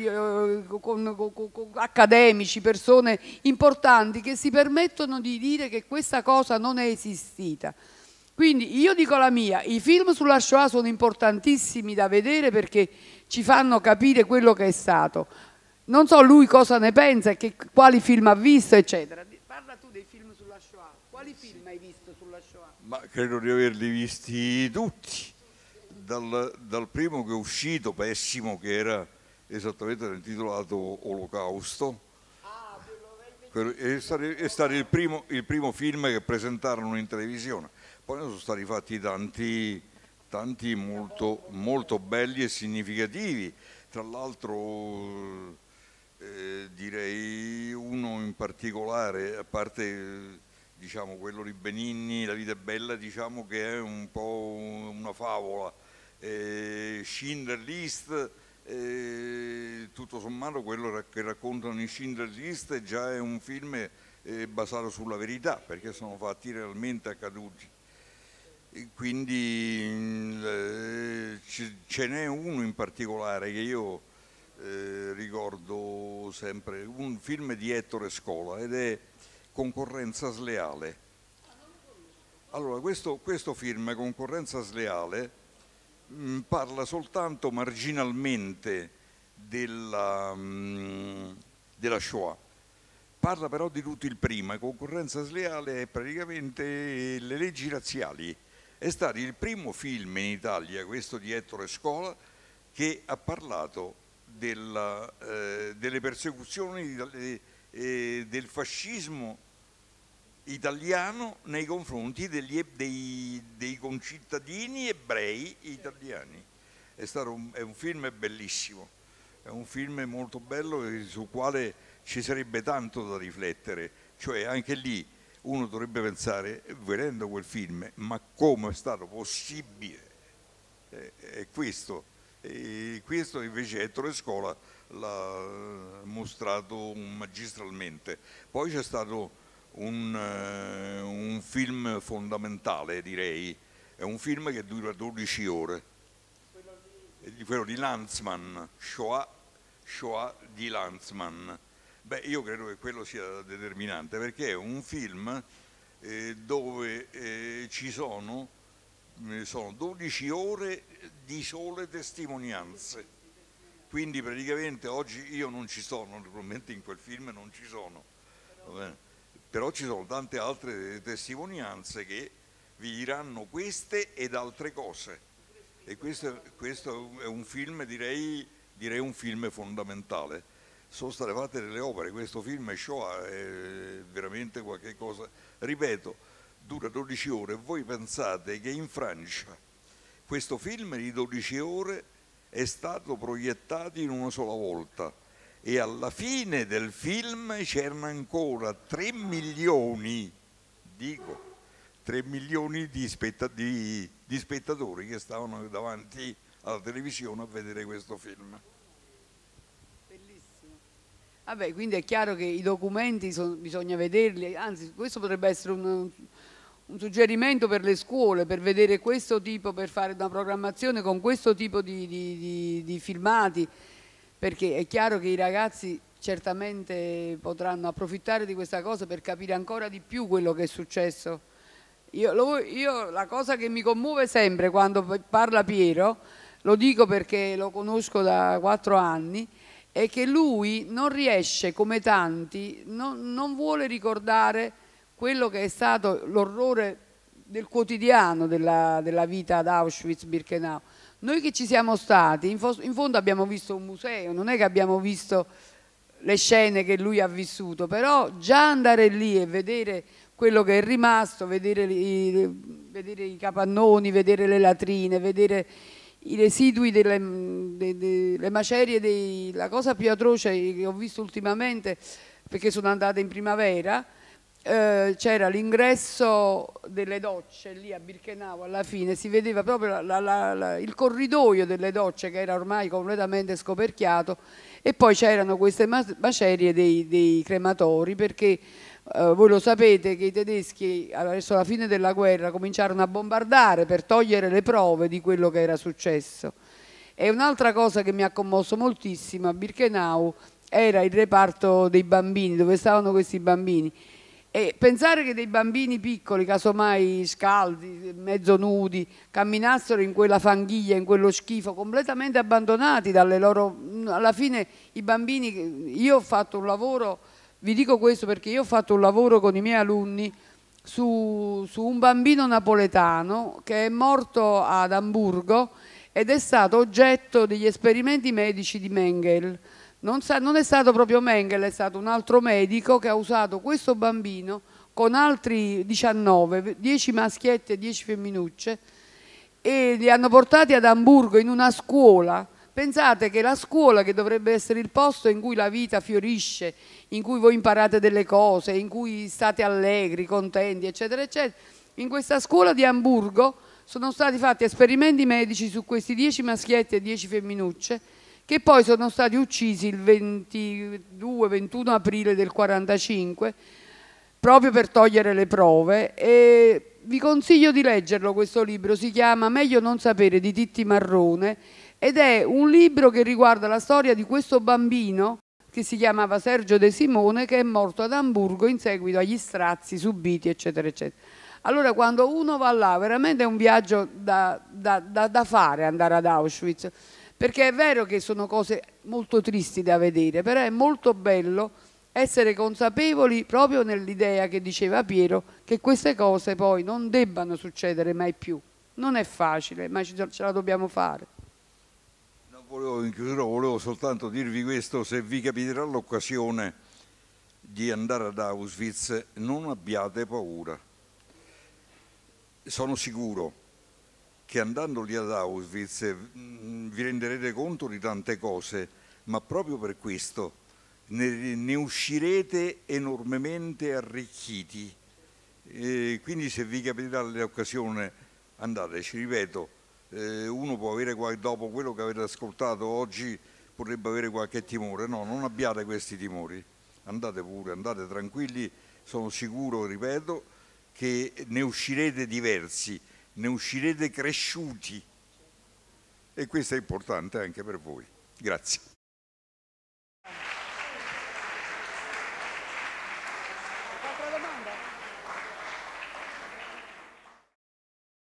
con accademici, persone importanti, che si permettono di dire che questa cosa non è esistita. Quindi io dico la mia, i film sulla Shoah sono importantissimi da vedere perché ci fanno capire quello che è stato. Non so lui cosa ne pensa, quali film ha visto, eccetera. Parla tu dei film sulla Shoah. Quali film hai visto sulla Shoah? Ma credo di averli visti tutti. Dal primo che è uscito, pessimo, che era esattamente intitolato Olocausto. È stato il primo film che presentarono in televisione. Poi ne sono stati fatti tanti molto, molto belli e significativi. Tra l'altro direi uno in particolare, a parte diciamo quello di Benigni, La vita è bella, diciamo che è un po' una favola. Schindler's List, tutto sommato quello che raccontano in Schindler's List già è un film basato sulla verità, perché sono fatti realmente accaduti. E quindi ce n'è uno in particolare che io ricordo sempre, un film di Ettore Scola, ed è Concorrenza sleale. Allora, questo film, Concorrenza sleale, parla soltanto marginalmente della Shoah, parla però di tutto il prima. Concorrenza sleale è praticamente le leggi razziali. È stato il primo film in Italia, questo di Ettore Scola, che ha parlato delle persecuzioni del fascismo italiano nei confronti dei concittadini ebrei italiani. È un film bellissimo, è un film molto bello sul quale ci sarebbe tanto da riflettere, cioè anche lì uno dovrebbe pensare, vedendo quel film, ma come è stato possibile? Questo invece Ettore Scola l'ha mostrato magistralmente. Poi c'è stato un film fondamentale, direi, è un film che dura 12 ore, quello di Lanzmann, Shoah di Lanzmann. Beh, io credo che quello sia determinante, perché è un film dove ci sono 12 ore di sole testimonianze, quindi praticamente oggi io non ci sono, naturalmente in quel film non ci sono, va bene? Però ci sono tante altre testimonianze che vi diranno queste ed altre cose, e questo è un film, direi un film fondamentale. Sono state fatte delle opere, questo film Shoah è veramente qualche cosa, ripeto, dura 12 ore. Voi pensate che in Francia questo film di 12 ore è stato proiettato in una sola volta, e alla fine del film c'erano ancora 3 milioni, dico 3 milioni di spettatori che stavano davanti alla televisione a vedere questo film. Bellissimo. Vabbè, quindi è chiaro che i documenti bisogna vederli, anzi questo potrebbe essere un suggerimento per le scuole, per vedere questo tipo, per fare una programmazione con questo tipo di filmati, perché è chiaro che i ragazzi certamente potranno approfittare di questa cosa per capire ancora di più quello che è successo. Io la cosa che mi commuove sempre quando parla Piero, lo dico perché lo conosco da 4 anni, è che lui non riesce, come tanti, non vuole ricordare quello che è stato l'orrore del quotidiano della vita ad Auschwitz-Birkenau. Noi che ci siamo stati, in fondo abbiamo visto un museo, non è che abbiamo visto le scene che lui ha vissuto, però già andare lì e vedere quello che è rimasto, vedere i capannoni, vedere le latrine, vedere i residui delle macerie, la cosa più atroce che ho visto ultimamente, perché sono andata in primavera, c'era l'ingresso delle docce lì a Birkenau, alla fine si vedeva proprio il corridoio delle docce che era ormai completamente scoperchiato, e poi c'erano queste macerie dei crematori, perché voi lo sapete che i tedeschi verso la fine della guerra cominciarono a bombardare per togliere le prove di quello che era successo. E un'altra cosa che mi ha commosso moltissimo a Birkenau era il reparto dei bambini, dove stavano questi bambini. E pensare che dei bambini piccoli, casomai scalzi, mezzo nudi, camminassero in quella fanghiglia, in quello schifo, completamente abbandonati dalle loro... Alla fine i bambini... Io ho fatto un lavoro, vi dico questo perché io ho fatto un lavoro con i miei alunni su un bambino napoletano che è morto ad Amburgo ed è stato oggetto degli esperimenti medici di Mengele. Non è stato proprio Mengele, è stato un altro medico che ha usato questo bambino con altri 19, 10 maschietti e 10 femminucce, e li hanno portati ad Amburgo in una scuola. Pensate che la scuola, che dovrebbe essere il posto in cui la vita fiorisce, in cui voi imparate delle cose, in cui state allegri, contenti, eccetera, eccetera, in questa scuola di Amburgo sono stati fatti esperimenti medici su questi 10 maschietti e 10 femminucce, che poi sono stati uccisi il 22-21 aprile del 45, proprio per togliere le prove. E vi consiglio di leggerlo, questo libro, si chiama Meglio non sapere di Titti Marrone, ed è un libro che riguarda la storia di questo bambino che si chiamava Sergio De Simone, che è morto ad Amburgo in seguito agli strazi subiti, eccetera, eccetera. Allora, quando uno va là, veramente è un viaggio da fare, andare ad Auschwitz, perché è vero che sono cose molto tristi da vedere, però è molto bello essere consapevoli, proprio nell'idea che diceva Piero, che queste cose poi non debbano succedere mai più. Non è facile, ma ce la dobbiamo fare. In chiusura volevo soltanto dirvi questo: se vi capiterà l'occasione di andare ad Auschwitz, non abbiate paura. Sono sicuro che andando lì ad Auschwitz vi renderete conto di tante cose, ma proprio per questo ne uscirete enormemente arricchiti. Quindi se vi capiterà l'occasione, andateci. Ripeto, uno può avere, dopo quello che avete ascoltato oggi, potrebbe avere qualche timore. No, non abbiate questi timori, andate pure, andate tranquilli. Sono sicuro, ripeto, che ne uscirete diversi, ne uscirete cresciuti, e questo è importante anche per voi. Grazie.